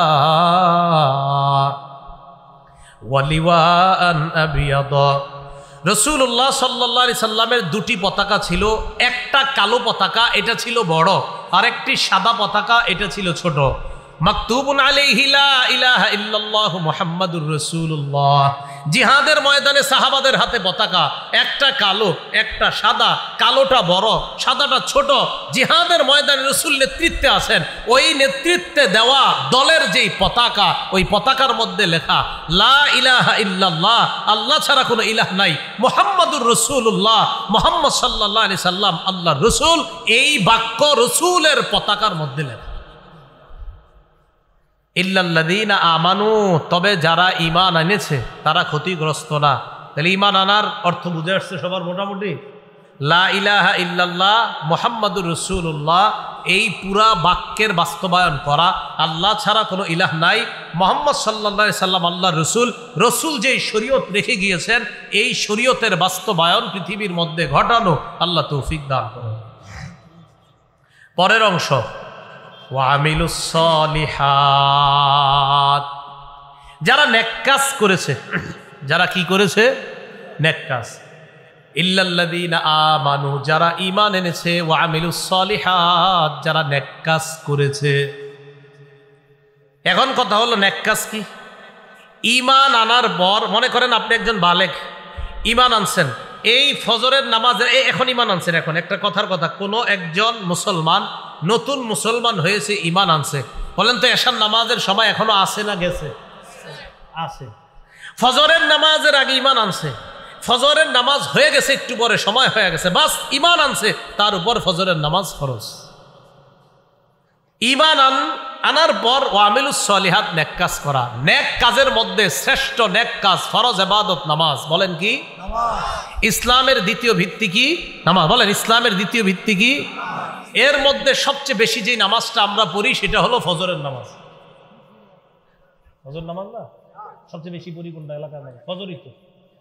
ওয়া লিওয়াআন আবিয়াদা। রাসূলুল্লাহ সাল্লাল্লাহু আলাইহি সাল্লামের দুটি পতাকা ছিল, একটা কালো পতাকা, এটা ছিল বড়, আর একটি সাদা পতাকা, এটা ছিল ছোট। মাকতুবুন আলাইহি লা ইলাহা ইল্লাল্লাহু মুহাম্মাদুর রাসূলুল্লাহ। জিহাদের ময়দানে সাহাবাদের হাতে পতাকা, একটা কালো একটা সাদা, কালোটা বড় সাদাটা ছোট। জিহাদের ময়দানে রাসূল নেতৃত্বে আছেন, ওই নেতৃত্বে দেওয়া দলের যেই পতাকা, ওই পতাকার মধ্যে লেখা লা ইলাহা ইল্লাল্লাহ, আল্লাহ ছাড়া কোনো ইলাহ নাই, মুহাম্মাদুর রাসূলুল্লাহ, মুহাম্মদ সাল্লাল্লাহু আলাইহি সাল্লাম আল্লাহর রাসূল। এই বাক্য রাসূলের পতাকার মধ্যে লেখা। ইল্লাল্লাযীনা আমানু, তবে যারা ঈমান এনেছে তারা ক্ষতিগ্রস্ত না। তাহলে ঈমান আনার অর্থ বুঝে আসছে সবার মোটামুটি? লা ইলাহা ইল্লাল্লাহ মুহাম্মাদুর রাসূলুল্লাহ, এই পুরা বাক্যের বাস্তবায়ন করা, আল্লাহ ছাড়া কোনো ইলাহ নাই, মুহাম্মদ সাল্লাল্লাহু আলাইহি সাল্লাম আল্লাহর রাসূল। রাসূল যেই শরীয়ত রেখে গিয়েছেন, এই শরীয়তের বাস্তবায়ন পৃথিবীর মধ্যে ঘটানো আল্লাহ তৌফিক দান করুন। পরের অংশ, ওয়ামিলুস সলিহাত, যারা নেক কাজ করেছে। যারা কি করেছে? নেক কাজ। ইল্লাল্লাযীনা আমানু, যারা ঈমান এনেছে, ওয়ামিলুস সলিহাত, যারা নেক কাজ করেছে। এখন কথা হলো, নেক কাজ কি? ঈমান আনার পর, মনে করেন আপনি একজন বালেগ, ঈমান আনছেন, এই ফজরের নামাজের এখন ঈমান আনছেন। এখন একটা কথার কথা, কোনো একজন মুসলমান নতুন মুসলমান হয়েছে, ঈমান আনছে, বলেন তো এশার নামাজের সময় এখনো আছে না গেছে? আছে। ফজরের নামাজের আগে ঈমান আনছে, ফজরের নামাজ হয়ে গেছে, একটু পরে সময় হয়ে গেছে, বাস ঈমান আনছে, তার উপর ফজরের নামাজ ফরজ। ঈমান আন আনার পর ওয়ামিলুস সলিহাত, নেক কাজ করা। নেক কাজের মধ্যে শ্রেষ্ঠ নেক কাজ ফরজ ইবাদত নামাজ। বলেন কি? নামাজ। ইসলামের দ্বিতীয় ভিত্তি কি? নামাজ। বলেন ইসলামের দ্বিতীয় ভিত্তি কি? এর মধ্যে সবচেয়ে বেশি যে নামাজটা আমরা পড়ি সেটা হলো ফজরের নামাজ। ফজর নামাজ না? সবচেয়ে বেশি পড়ি কোনটা এলাকার মধ্যে? ফজরই তো।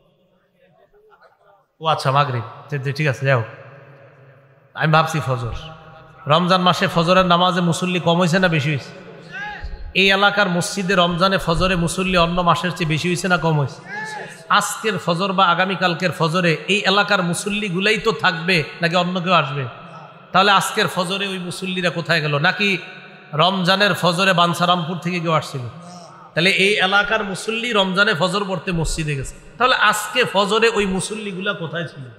ও আচ্ছা, মাগরিব, ঠিক আছে, যাও। আমি ভাবছি ফজর। রমজান মাসে ফজরের নামাজে মুসল্লি কম হয়েছে না বেশি হয়েছে? এই এলাকার মসজিদে রমজানে ফজরে মুসল্লি অন্য মাসের চেয়ে বেশি হয়েছে না কম হয়েছে? আজকের ফজর বা আগামীকালকের ফজরে এই এলাকার মুসল্লি গুলাই তো থাকবে নাকি অন্য কেউ আসবে? তাহলে আজকের ফজরে ওই মুসল্লিরা কোথায় গেল? নাকি রমজানের ফজরে বাঞ্ছারামপুর থেকে কেউ আসছিল? তাহলে এই এলাকার মুসল্লি রমজানে ফজর পড়তে মসজিদে গেছে, তাহলে আজকে ফজরে ওই মুসল্লিগুলা কোথায় ছিল?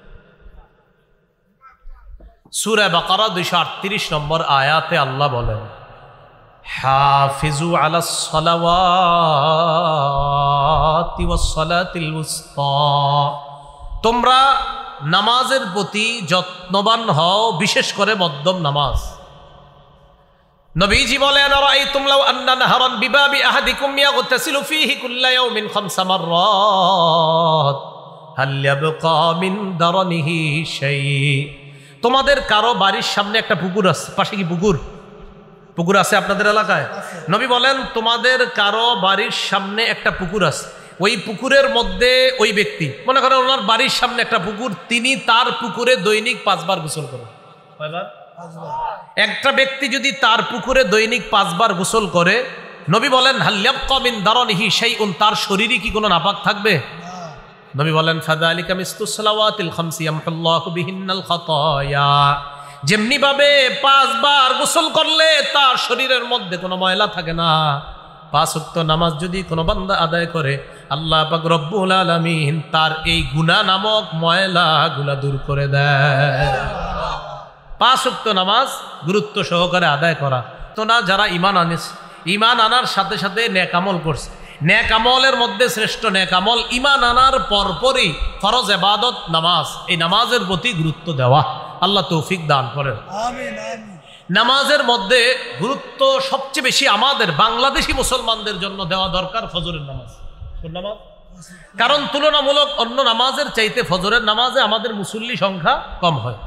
সূরা বাকারা দুইশো আটত্রিশ নম্বর আয়াতে আল্লাহ বলেন, হাফিজু আলাস সালাওয়াতি ওয়াস সালাতিল উসতা, তোমরা নামাজের প্রতি যত্নবান হও, বিশেষ করে মধ্যম নামাজ। নবীজি বলেন, আরাআইতুম লাউ আন্না নাহরান বিবাবি আহাদিকুম ইয়াগতাসিলু ফীহি কুল্লা ইয়াউমিন খামসা মাররাত হাল ইয়াবকা মিন দারনিহি শাই। তোমাদের কারো বাড়ির সামনে একটা পুকুর আছে, পাশে কি পুকুর পুকুর আছে আপনাদের এলাকায়? নবী বলেন, তোমাদের কারো বাড়ির সামনে একটা পুকুর আছে, ওই পুকুরের মধ্যে ওই ব্যক্তি, মনে করেন ওনার বাড়ির সামনে একটা পুকুর, তিনি তার পুকুরে দৈনিক পাঁচবার গোসল করেন। কয়বার? একটা ব্যক্তি যদি তার পুকুরে দৈনিক পাঁচবার গোসল করে, নবী বলেন, হাল ইয়াবকা মিন দারনিহি শাইউন, তার শরীরে কি কোনো নাপাক থাকবে? নবী বলেন, ফাযালিকা মিসলুস সালাওয়াতিল খামসি ইয়ামহুল্লাহু বিহিন্নাল খাতায়া, যেমনি ভাবে পাঁচবার গোসল করলে তার শরীরের মধ্যে কোনো ময়লা থাকে না, পাঁচ ওয়াক্ত নামাজ যদি কোনো বান্দা আদায় করে, আল্লাহ পাক রব্বুল আলামিন তার এই গুনাহ নামক ময়লাগুলা দূর করে দেয়। পাঁচ ওয়াক্ত নামাজ গুরুত্ব সহকারে আদায় করা তো না, যারা ঈমান আনেছে, ঈমান আনার সাথে সাথে নেক আমল করছে, নেক আমলের মধ্যে শ্রেষ্ঠ নেক আমল ঈমান আনার পরপরই ফরজ ইবাদত নামাজ, এই নামাজের প্রতি গুরুত্ব দেওয়া। আল্লাহ তৌফিক দান করেন, আমিন আমিন। নামাজের মধ্যে গুরুত্ব সবচেয়ে বেশি আমাদের বাংলাদেশি মুসলমানদের জন্য দেওয়া দরকার ফজরের নামাজ। কোন নামাজ? কারণ তুলনামূলক অন্য নামাজের চাইতে ফজরের নামাজে আমাদের মুসল্লি সংখ্যা কম হয়।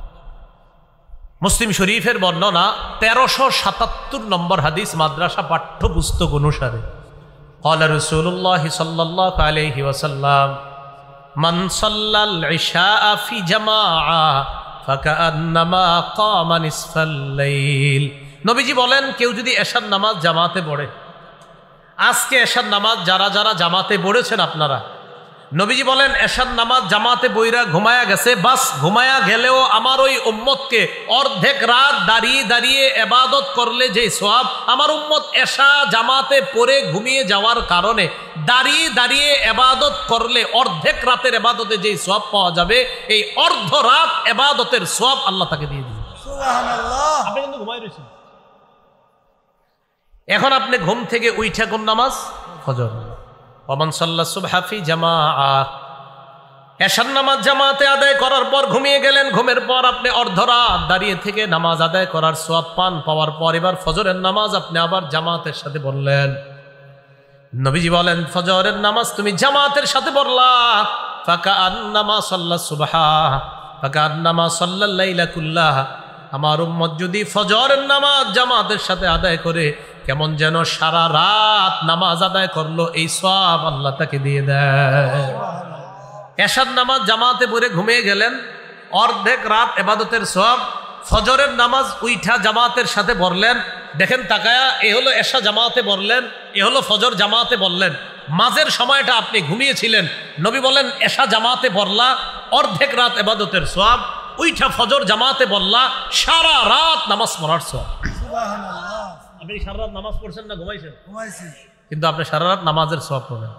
মুসলিম শরীফের বর্ণনা তেরোশো সাতাত্তর নম্বর হাদিস, মাদ্রাসা পাঠ্যপুস্তক অনুসারে, ক্বালা রাসূলুল্লাহ সাল্লাল্লাহু আলাইহি ওয়াসাল্লাম, মান সাল্লাল ইশা ফি জামাআ ফাকান্নামা কামা নিসফাল লাইল। নবীজি বলেন, কেউ যদি এশার নামাজ জামাতে পড়ে, আজকে এশার নামাজ যারা যারা জামাতে পড়েছেন আপনারা, নবীজি বলেন এশার নামাজ জামাতে বইরা ঘুমায়া গেছে, বাস ঘুমায়া গেলেও আমার ওই উম্মতকে অর্ধেক রাত দাঁড়িয়ে দাঁড়িয়ে ইবাদত করলে যে সওয়াব, আমার উম্মত এশা জামাতে পড়ে ঘুমিয়ে যাওয়ার কারণে দাঁড়িয়ে দাঁড়িয়ে ইবাদত করলে অর্ধেক রাতের ইবাদতে যে সওয়াব পাওয়া যাবে, এই অর্ধ রাত ইবাদতের সওয়াব আল্লাহ তাকে দিয়ে দিবেন। সুবহানাল্লাহ। আপনি কিন্তু ঘুমাই রয়েছেন, এখন আপনি ঘুম থেকে উঠে কোন নামাজ? ফজর। ওমান সাল্লা সুবহা ফি জামাআ, এশার নামাজ জামাতে আদায় করার পর ঘুমিয়ে গেলেন, ঘুমের পর আপনি অর্ধরাত দাঁড়িয়ে থেকে নামাজ আদায় করার সওয়াব পান, পাওয়ার পর এবার ফজরের নামাজ আপনি আবার জামাতের সাথে পড়লেন। নবীজি বলেন, ফজরের নামাজ তুমি জামাতের সাথে পড়লা, ফাকান্নামা সাল্লা সুবহা ফাকান্নামা সাল্লাল লাইলা কুল্লাহ, আমার উম্মত যদি ফজরের নামাজ জামাতের সাথে আদায় করে, কেমন যেন সারা রাত নামাজ আদায় করলো, এই সওয়াব আল্লাহ তাকে দিয়ে দেয়। এশার নামাজ জামাতে পড়ে ঘুমিয়ে গেলেন, অর্ধেক রাত ইবাদতের সওয়াব। ফজরের নামাজ উইঠা জামাতের সাথে পড়লেন, দেখেন তাকায়া, এ হলো এশা জামাতে পড়লেন, এ হলো ফজর জামাতে পড়লেন, মাঝের সময়টা আপনি ঘুমিয়েছিলেন। নবী বলেন, এশা জামাতে পড়লা, অর্ধেক রাত ইবাদতের সওয়াব, উইঠা ফজর জামাতে পড়লা, সারা রাত নামাজ পড়ার সওয়াব। সুবহানাল্লাহ। আপনি সারা রাত নামাজ পড়ছেন না ঘুমাইছেন? ঘুমাইছি, কিন্তু আপনি সারা রাত নামাজের সওয়াব পাবেন।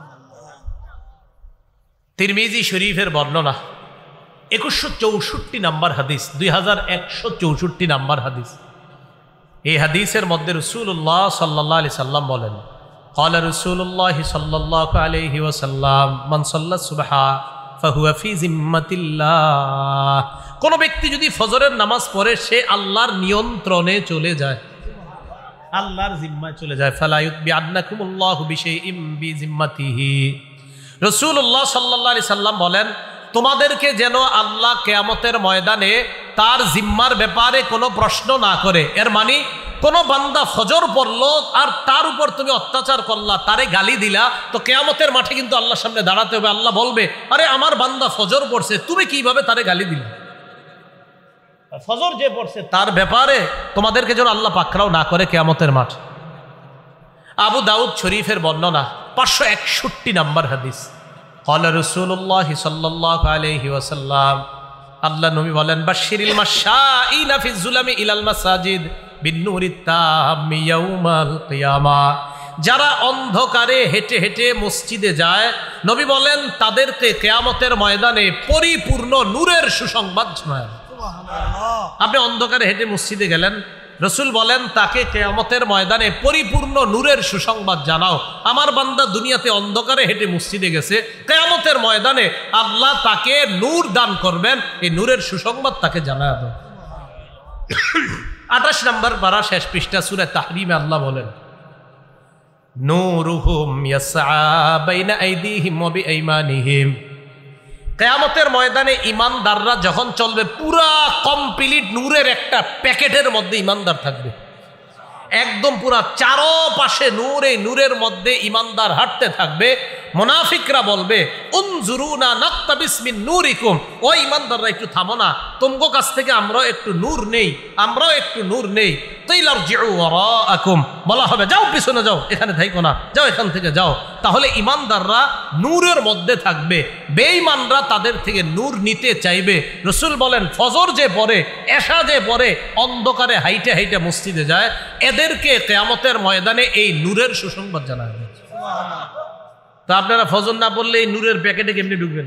তিরমিজি শরীফের বর্ণনা একুশশো চৌষট্টি নাম্বার হাদিস, দুই হাজার একশো চৌষট্টি নাম্বার হাদিস। এই হাদিসের মধ্যে রাসূলুল্লাহ সাল্লাল্লাহু আলাইহি সাল্লাম বলেন, ক্বালা রাসূলুল্লাহ সাল্লাল্লাহু আলাইহি ওয়াসাল্লাম, মান সাল্লা সুবহা ফাহুয়া ফি জিম্মাতিল্লাহ, কোন ব্যক্তি যদি ফজরের নামাজ পড়ে সে আল্লাহর নিয়ন্ত্রণে চলে যায়, আল্লাহর জিম্মায় চলে যায়। ফালা ইউতবিআন্নাকুমুল্লাহু বিশাইইম বিজিম্মাতিহি, রাসূলুল্লাহ সাল্লাল্লাহু আলাইহি সাল্লাম বলেন, তোমাদেরকে যেন আল্লাহ কিয়ামতের ময়দানে তার জিম্মার ব্যাপারে কোনো প্রশ্ন না করে। এর মানে কোন বান্দা ফজর পড়লো আর তার উপর তুমি অত্যাচার করলা, তারে গালি দিলা, তো কিয়ামতের মাঠে কিন্তু আল্লাহর সামনে দাঁড়াতে হবে। আল্লাহ বলবে, আরে আমার বান্দা ফজর পড়ছে, তুমি কিভাবে তারে গালি দিলা? ফজর যে পড়ছে তার ব্যাপারে তোমাদেরকে যেন আল্লাহ পাকড়াও না করে কিয়ামতের মাঠ। আবু দাউদ শরীফের বর্ণনা, পাঁচশো একষট্টি নম্বর হাদিস। ক্বালা রাসূলুল্লাহ সাল্লাল্লাহু আলাইহি ওয়াসাল্লাম, আল্লাহ নবী বলেন, বাশশিরিল মাশাইনা ফিজ যুলামি ইলাল মাসাজিদ বিন-নূরিত তাম্মি ইয়াউমাল কিয়ামা। যারা অন্ধকারে হেঁটে হেঁটে মসজিদে যায়, নবী বলেন তাদেরকে কিয়ামতের ময়দানে পরিপূর্ণ নূরের সুসংবাদ শোনায়। আপনি অন্ধকারে হেঁটে মসজিদে গেলেন, রসুল বলেন তাকে কিয়ামতের ময়দানে পরিপূর্ণ নূরের সুসংবাদ জানাও। আমার বান্দা দুনিয়াতে অন্ধকারে হেঁটে মসজিদে গেছে, কিয়ামতের ময়দানে আল্লাহ তাকে নূর দান করবেন, এই নূরের সুসংবাদ তাকে জানায় দাও। আঠাশ নম্বর পারা শেষ পৃষ্ঠা সূরা তাহরিমে আল্লাহ বলেন, নূরুহুম ইয়াসআ বাইনা আইদিহিম ওয়া বিআইমানিহিম। কিয়ামতের ময়দানে ইমানদাররা যখন চলবে, পুরা কমপ্লিট নূরের একটা প্যাকেটের মধ্যে ইমানদার থাকবে, একদম পুরা চারপাশে নূর। এই নূরের মধ্যে ইমানদার হাঁটতে থাকবে। মুনাফিকরা বলবে, উনজুরুনা নাকতাবিস মিন নূরিকুম, ও ইমানদাররা একটু থামো না, তোমাগো কাছ থেকে আমরাও একটু নূর নেই, আমরাও একটু নূর নেই। তাইলারজিউ ওয়ারাআকুম, বলা হবে যাও পিছনে যাও, এখানে থাইকো না, যাও এখান থেকে যাও। তাহলে ইমানদাররা নূরের মধ্যে থাকবে, বেঈমানরা তাদের থেকে নূর নিতে চাইবে। রাসূল বলেন ফজর যে পড়ে, এশা যে পড়ে, অন্ধকারে হাইটে হাইটে মসজিদে যায়, এদেরকে কিয়ামতের ময়দানে এই নূরের সুসংবাদ জানাবে। তো আপনারা ফজর না পড়লে এই নূরের প্যাকেটে কেমনি ঢুকবেন?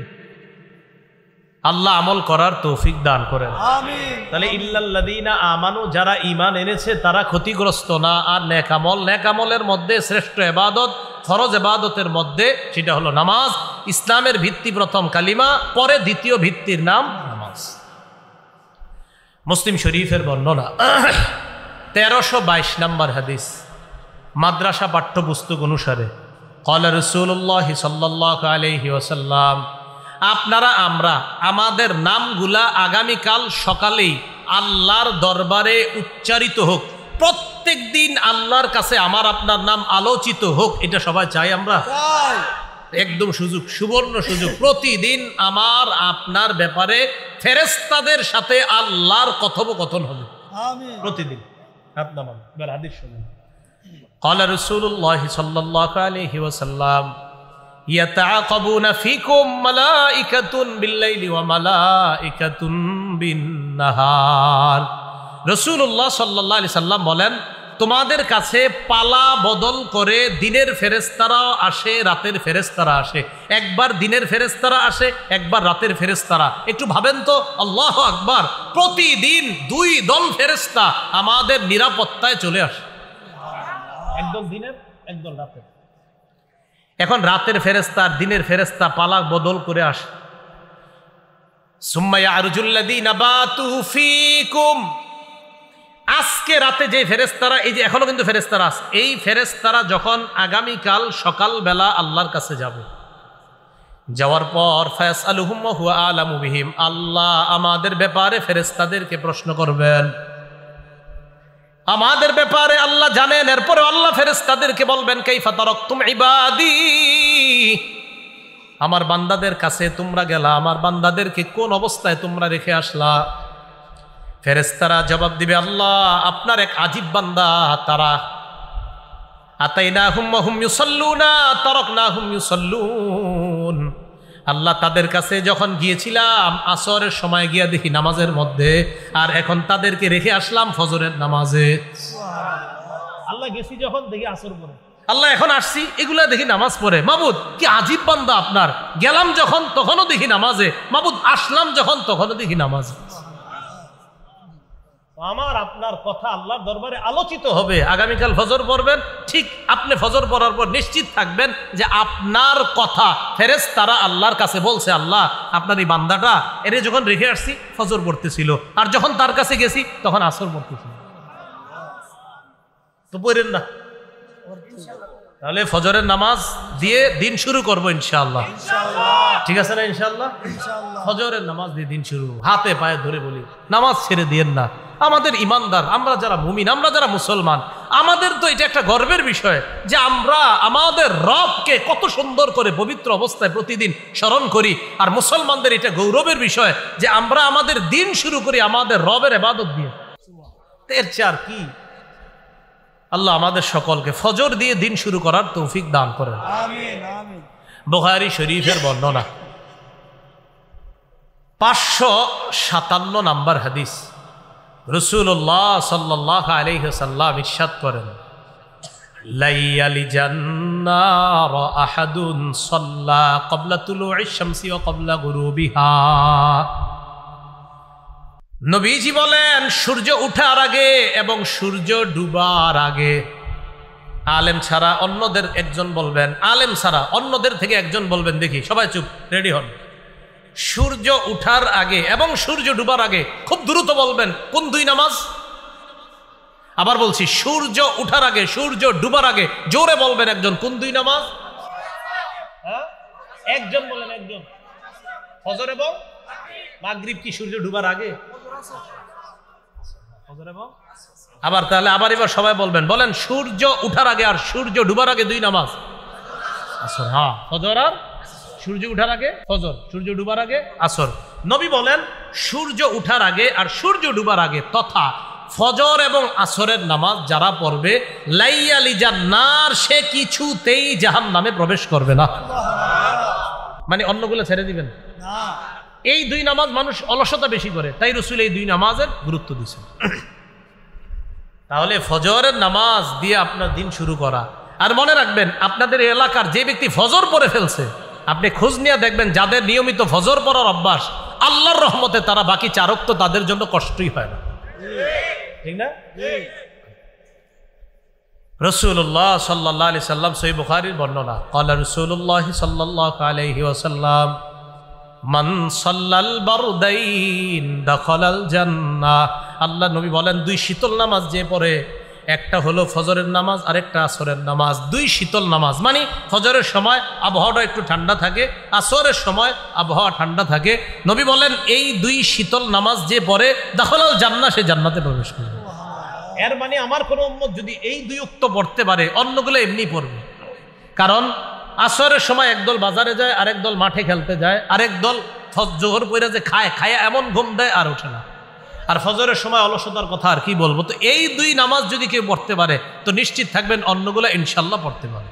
আল্লাহ আমল করার তৌফিক দান করেন, আমিন। তাহলে ইল্লাল্লাযীনা আমানু, যারা ঈমান এনেছে তারা ক্ষতিগ্রস্ত না। আর নেক আমল, নেক আমলের মধ্যে শ্রেষ্ঠ ইবাদত, ফরজ ইবাদতের মধ্যে সেটা হলো নামাজ। ইসলামের ভিত্তি প্রথম কালিমা, পরে দ্বিতীয় ভিত্তির নাম নামাজ। মুসলিম শরীফের বর্ণনা, তেরোশো বাইশ নম্বর হাদিস, মাদ্রাসা পাঠ্যপুস্তক অনুসারে। ক্বালা রাসূলুল্লাহ সাল্লাল্লাহু আলাইহি ওয়াসাল্লাম, আপনারা আমরা আমাদের নামগুলা আগামীকাল সকালেই আল্লাহর দরবারে উচ্চারিত হোক, প্রত্যেক দিন আল্লাহর কাছে আমার আপনার নাম আলোচিত হোক, এটা সবাই চাই আমরা? একদম সুযোগ, সুবর্ণ সুযোগ। প্রতিদিন আমার আপনার ব্যাপারে ফেরেশতাদের সাথে আল্লাহর কথোপকথন হবে, আমিন। প্রতিদিন আপনার এবার হাদিস শুনুন। ক্বালা রাসূলুল্লাহ সাল্লাল্লাহু আলাইহি ওয়াসাল্লাম, ইয়াতাআকাবুনা ফীকুম মালাইকাতুন বিল-লাইলি ওয়া মালাইকাতুন বিন-নাহার। রাসূলুল্লাহ সাল্লাল্লাহু আলাইহি সাল্লাম বলেন, তোমাদের কাছে পালা বদল করে দিনের ফেরেশতারা আসে, রাতের ফেরেশতারা আসে। একবার দিনের ফেরেশতারা আসে, একবার রাতের ফেরেশতারা। একটু ভাবেন তো, আল্লাহু আকবার, প্রতিদিন দুই দল ফেরেশতা আমাদের নিরাপত্তায় চলে আসে, একদল দিনের, একদল রাতের। এখন রাতের ফেরেশতা আর দিনের ফেরেশতা পালা বদল করে আসে। সুম্মা ইয়ারজুল্লাযীনা বাতু ফীকুম, আজকে রাতে যে ফেরেশতারা, এই যে এখনো কিন্তু ফেরেশতারা আছে, এই ফেরেশতারা যখন আগামীকাল সকালবেলা আল্লাহর কাছে যাবে, যাওয়ার পর ফায়াসআলুহুম ওয়া হুয়া আ'লামু বিহিম, আল্লাহ আমাদের ব্যাপারে ফেরেশতাদেরকে প্রশ্ন করবেন, আমাদের ব্যাপারে আল্লাহ জানেন। এরপরে আল্লাহ ফেরেশতাদেরকে বলবেন, কাইফা তারাকতুম ইবাদি, আমার বান্দাদের কাছে তোমরা গেলা, আমার বান্দাদেরকে কোন অবস্থায় তোমরা রেখে আসলা? ফেরেশতারা জবাব দিবে, আল্লাহ আপনার এক আজীব বান্দা তারা, আতাইনাহুম ওয়া হুম ইউসাল্লুনা তারাকনাহুম ইউসাল্লুন, আল্লাহ তাদের কাছে যখন গিয়েছিলাম আসরের সময় গিয়া দেখি নামাজের মধ্যে, আর এখন তাদেরকে রেখে আসলাম ফজরের নামাজে। আল্লাহ গেছি যখন দেখি আসর পড়ে, আল্লাহ এখন আসছি এগুলা দেখি নামাজ পড়ে। মাবুদ কি আজীব বান্দা আপনার, গেলাম যখন তখনও দেখি নামাজে, মাবুদ আসলাম যখন তখনও দেখি নামাজে। আমার আপনার কথা আল্লাহর দরবারে আলোচিত হবে। আগামীকাল ফজর পড়বেন, ঠিক আপনি ফজর পড়ার পর নিশ্চিত থাকবেন যে আপনার কথা ফেরেশতারা আল্লাহর কাছে বলছে, আল্লাহ আপনার এই বান্দাটা এর যখন রেখে আসছি ফজর পড়তেছিল, আর যখন তার কাছে গেছি তখন আসর পড়তেছিল। তো পড়েন না, তাহলে ফজরের নামাজ দিয়ে দিন শুরু করবো ইনশাআল্লাহ। ঠিক আছে না ইনশাআল্লাহ? ফজরের নামাজ দিয়ে দিন শুরু, হাতে পায়ে ধরে বলি, নামাজ ছেড়ে দিয়েন না। আমাদের ইমানদার, আমরা যারা মুমিন, আমরা যারা মুসলমান, আমাদের তো এটা একটা গর্বের বিষয় যে আমরা আমাদের রবকে কত সুন্দর করে পবিত্র অবস্থায় প্রতিদিন স্মরণ করি। আর মুসলমানদের এটা গৌরবের বিষয় যে আমরা আমাদের দিন শুরু করি আমাদের রবের ইবাদত দিয়ে। এর চেয়ে আর কি? আল্লাহ আমাদের সকলকে ফজর দিয়ে দিন শুরু করার তৌফিক দান করেন। আমিন আমিন। বুখারী শরীফের বর্ণনা পাঁচশো সাতান্ন নাম্বার হাদিস। রাসূলুল্লাহ সাল্লাল্লাহু আলাইহি ওয়াসাল্লাম ইরশাদ করেন, লাইয়ালি জান্নার আহাদুন সাল্লা ক্বাবলা তুলুইশ শামসি ওয়া ক্বাবলা গুরুবিহা। নবীজি বলেন, সূর্য ওঠার আগে এবং সূর্য ডুবার আগে। আলেম ছাড়া অন্যদের একজন বলবেন, আলেম ছাড়া অন্যদের থেকে একজন বলবেন, দেখি সবাই চুপ, রেডি হন। সূর্য উঠার আগে এবং সূর্য ডুবার আগে, খুব দ্রুত বলবেন কোন দুই নামাজ? আবার বলছি, সূর্য উঠার আগে সূর্য ডুবার আগে, জোরে বলবেন একজন, কোন দুই নামাজ? হ্যাঁ, একজন বলেন, একজন। ফজর এবং মাগরিব কি সূর্য ডুবার আগে? ফজর এবং আবার তাহলে আবার এবার সবাই বলবেন, বলেন সূর্য উঠার আগে আর সূর্য ডুবার আগে দুই নামাজ। আসর। হ্যাঁ, ফজর আর সূর্য উঠার আগে ফজর, সূর্য ডুবার আগে আসর। নবী বলেন সূর্য উঠার আগে আর সূর্য ডুবার আগে তথা ফজর এবং আসরের নামাজ যারা পড়বে, লাইয়ালি জান্নার, সে কিছুতেই জাহান্নামে প্রবেশ করবে না। মানে অন্যগুলো ছেড়ে দিবেন না। এই দুই নামাজ মানুষ অলসতা বেশি করে, তাই রাসূল এই দুই নামাজের গুরুত্ব দিয়েছেন। তাহলে ফজরের নামাজ দিয়ে আপনার দিন শুরু করা। আর মনে রাখবেন, আপনাদের এলাকার যে ব্যক্তি ফজর পড়ে ফেলছে, আপনি খোঁজ নিয়ে দেখবেন যাদের নিয়মিত ফজর পড়ার অভ্যাস, আল্লাহর রহমতে তারা বাকি চার ওয়াক্ত তাদের জন্য কষ্টই হয় না, ঠিক না? রাসূলুল্লাহ সাল্লাল্লাহু আলাইহি সাল্লাম, সহিহ বুখারীর বর্ণনা, ক্বালা রাসূলুল্লাহ সাল্লাল্লাহু আলাইহি ওয়াসাল্লাম, মান সাল্লাল বারদাইন দাখালাল জান্নাহ। আল্লাহ নবী বলেন, দুই শীতল নামাজ যে পড়ে, একটা হলো ফজরের নামাজ আর একটা আসরের নামাজ। দুই শীতল নামাজ মানে ফজরের সময় আবহাওয়াটা একটু ঠান্ডা থাকে, আসরের সময় আবহাওয়া ঠান্ডা থাকে। নবী বলেন, এই দুই শীতল নামাজ যে পড়ে, দাখালাল জান্নাহ, সে জান্নাতে প্রবেশ করবে। এর মানে আমার কোনো উম্মত যদি এই দুই উক্ত পড়তে পারে, অন্যগুলো এমনি পড়বে। কারণ আসরের সময় একদল বাজারে যায়, আরেক দল মাঠে খেলতে যায়, আরেক দল জোহর পইরা যে খায়, খায় এমন ঘুম দেয় আর ওঠে না। আর ফজরের সময় অলসতার কথা আর কি বলবো। তো এই দুই নামাজ যদি কেউ পড়তে পারে, তো নিশ্চিত থাকবেন অন্যগুলো ইনশাল্লাহ পড়তে পারে।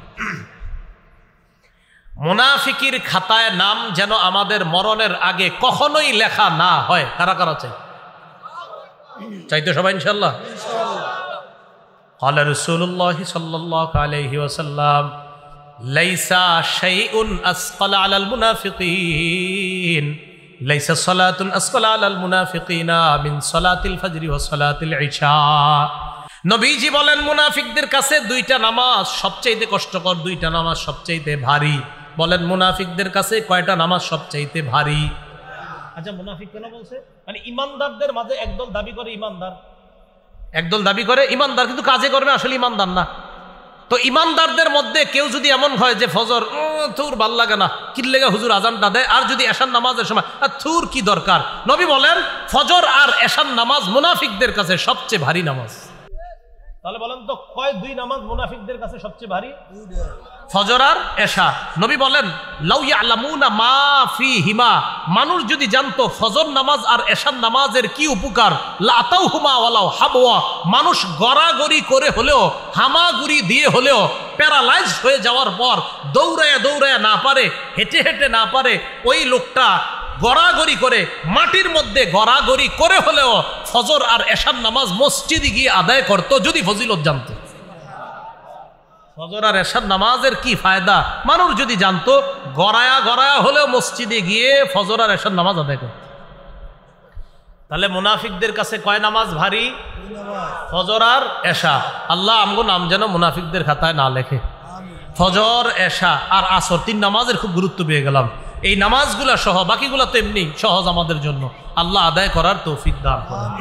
মুনাফিকির খাতায় নাম যেন আমাদের মরণের আগে কখনোই লেখা না হয়। কারা কারা চাই? চাইতো সবাই ইনশাল্লাহ। ক্বালা রাসূলুল্লাহ সাল্লাল্লাহু আলাইহি ওয়াসাল্লাম, লাইসা শাইউন আসকালা আলাল মুনাফিকিন, লাইসা সালাতুন আসকালা আলাল মুনাফিকিনা মিন সালাতিল ফজরি ওয়া সালাতিল ইশা। নবীজি বলেন, মুনাফিকদের কাছে দুইটা নামাজ সবচাইতে কষ্টকর, দুইটা নামাজ সবচাইতে ভারী। বলেন মুনাফিকদের কাছে কয়টা নামাজ সবচাইতে ভারী? আচ্ছা, মুনাফিক কেন বলছে? মানে ইমানদারদের মাঝে একদল দাবি করে ইমানদার, একদল দাবি করে ইমানদার, কিন্তু কাজে করবে আসলে ইমানদার না। তো ইমানদারদের মধ্যে কেউ যদি এমন হয় যে ফজর থুর ভাল লাগে না, কি লেগে হুজুর আজানটা দেয়, আর যদি এশার নামাজের সময় থুর কি দরকার, নবী বলেন ফজর আর এশার নামাজ মুনাফিকদের কাছে সবচেয়ে ভারী নামাজ। তাহলে বলেন তো কয় দুই নামাজ মুনাফিকদের কাছে সবচেয়ে ভারী? ফজর আর এশা। নবী বলেন, লাউ ইয়ালামুনা মা ফীহিমা, মানুষ যদি জানতো ফজর নামাজ আর এশার নামাজের কি উপকার, লাতাউহুমা ওয়ালাউ হাবওয়া, মানুষ গড়াগড়ি করে হলেও, হামাগুড়ি দিয়ে হলেও, প্যারালাইজ হয়ে যাওয়ার পর দৌড়ায়া দৌড়ায়া না পারে, হেঁটে হেঁটে না পারে, ওই লোকটা গড়াগড়ি করে মাটির মধ্যে গড়াগড়ি করে হলেও ফজর আর এশার নামাজ মসজিদে গিয়ে আদায় করত, যদি ফজিলত জানতো। ফজর আর এশার নামাজের কি ফায়দা মানুষ যদি জানতো, গড়ায়া গড়ায়া হলেও মসজিদে গিয়ে ফজর আর এশার নামাজ আদায় করত। তাহলে মুনাফিকদের কাছে কয় নামাজ ভারী? ফজর আর এশা। আল্লাহ আমগো নাম যেন মুনাফিকদের খাতায় না লেখে। ফজর, এশা আর আসর, তিন নামাজের খুব গুরুত্ব পেয়ে গেলাম। এই নামাজগুলা সহ বাকিগুলা তো এমনি সহজ আমাদের জন্য, আল্লাহ আদায় করার তৌফিক দান করেন।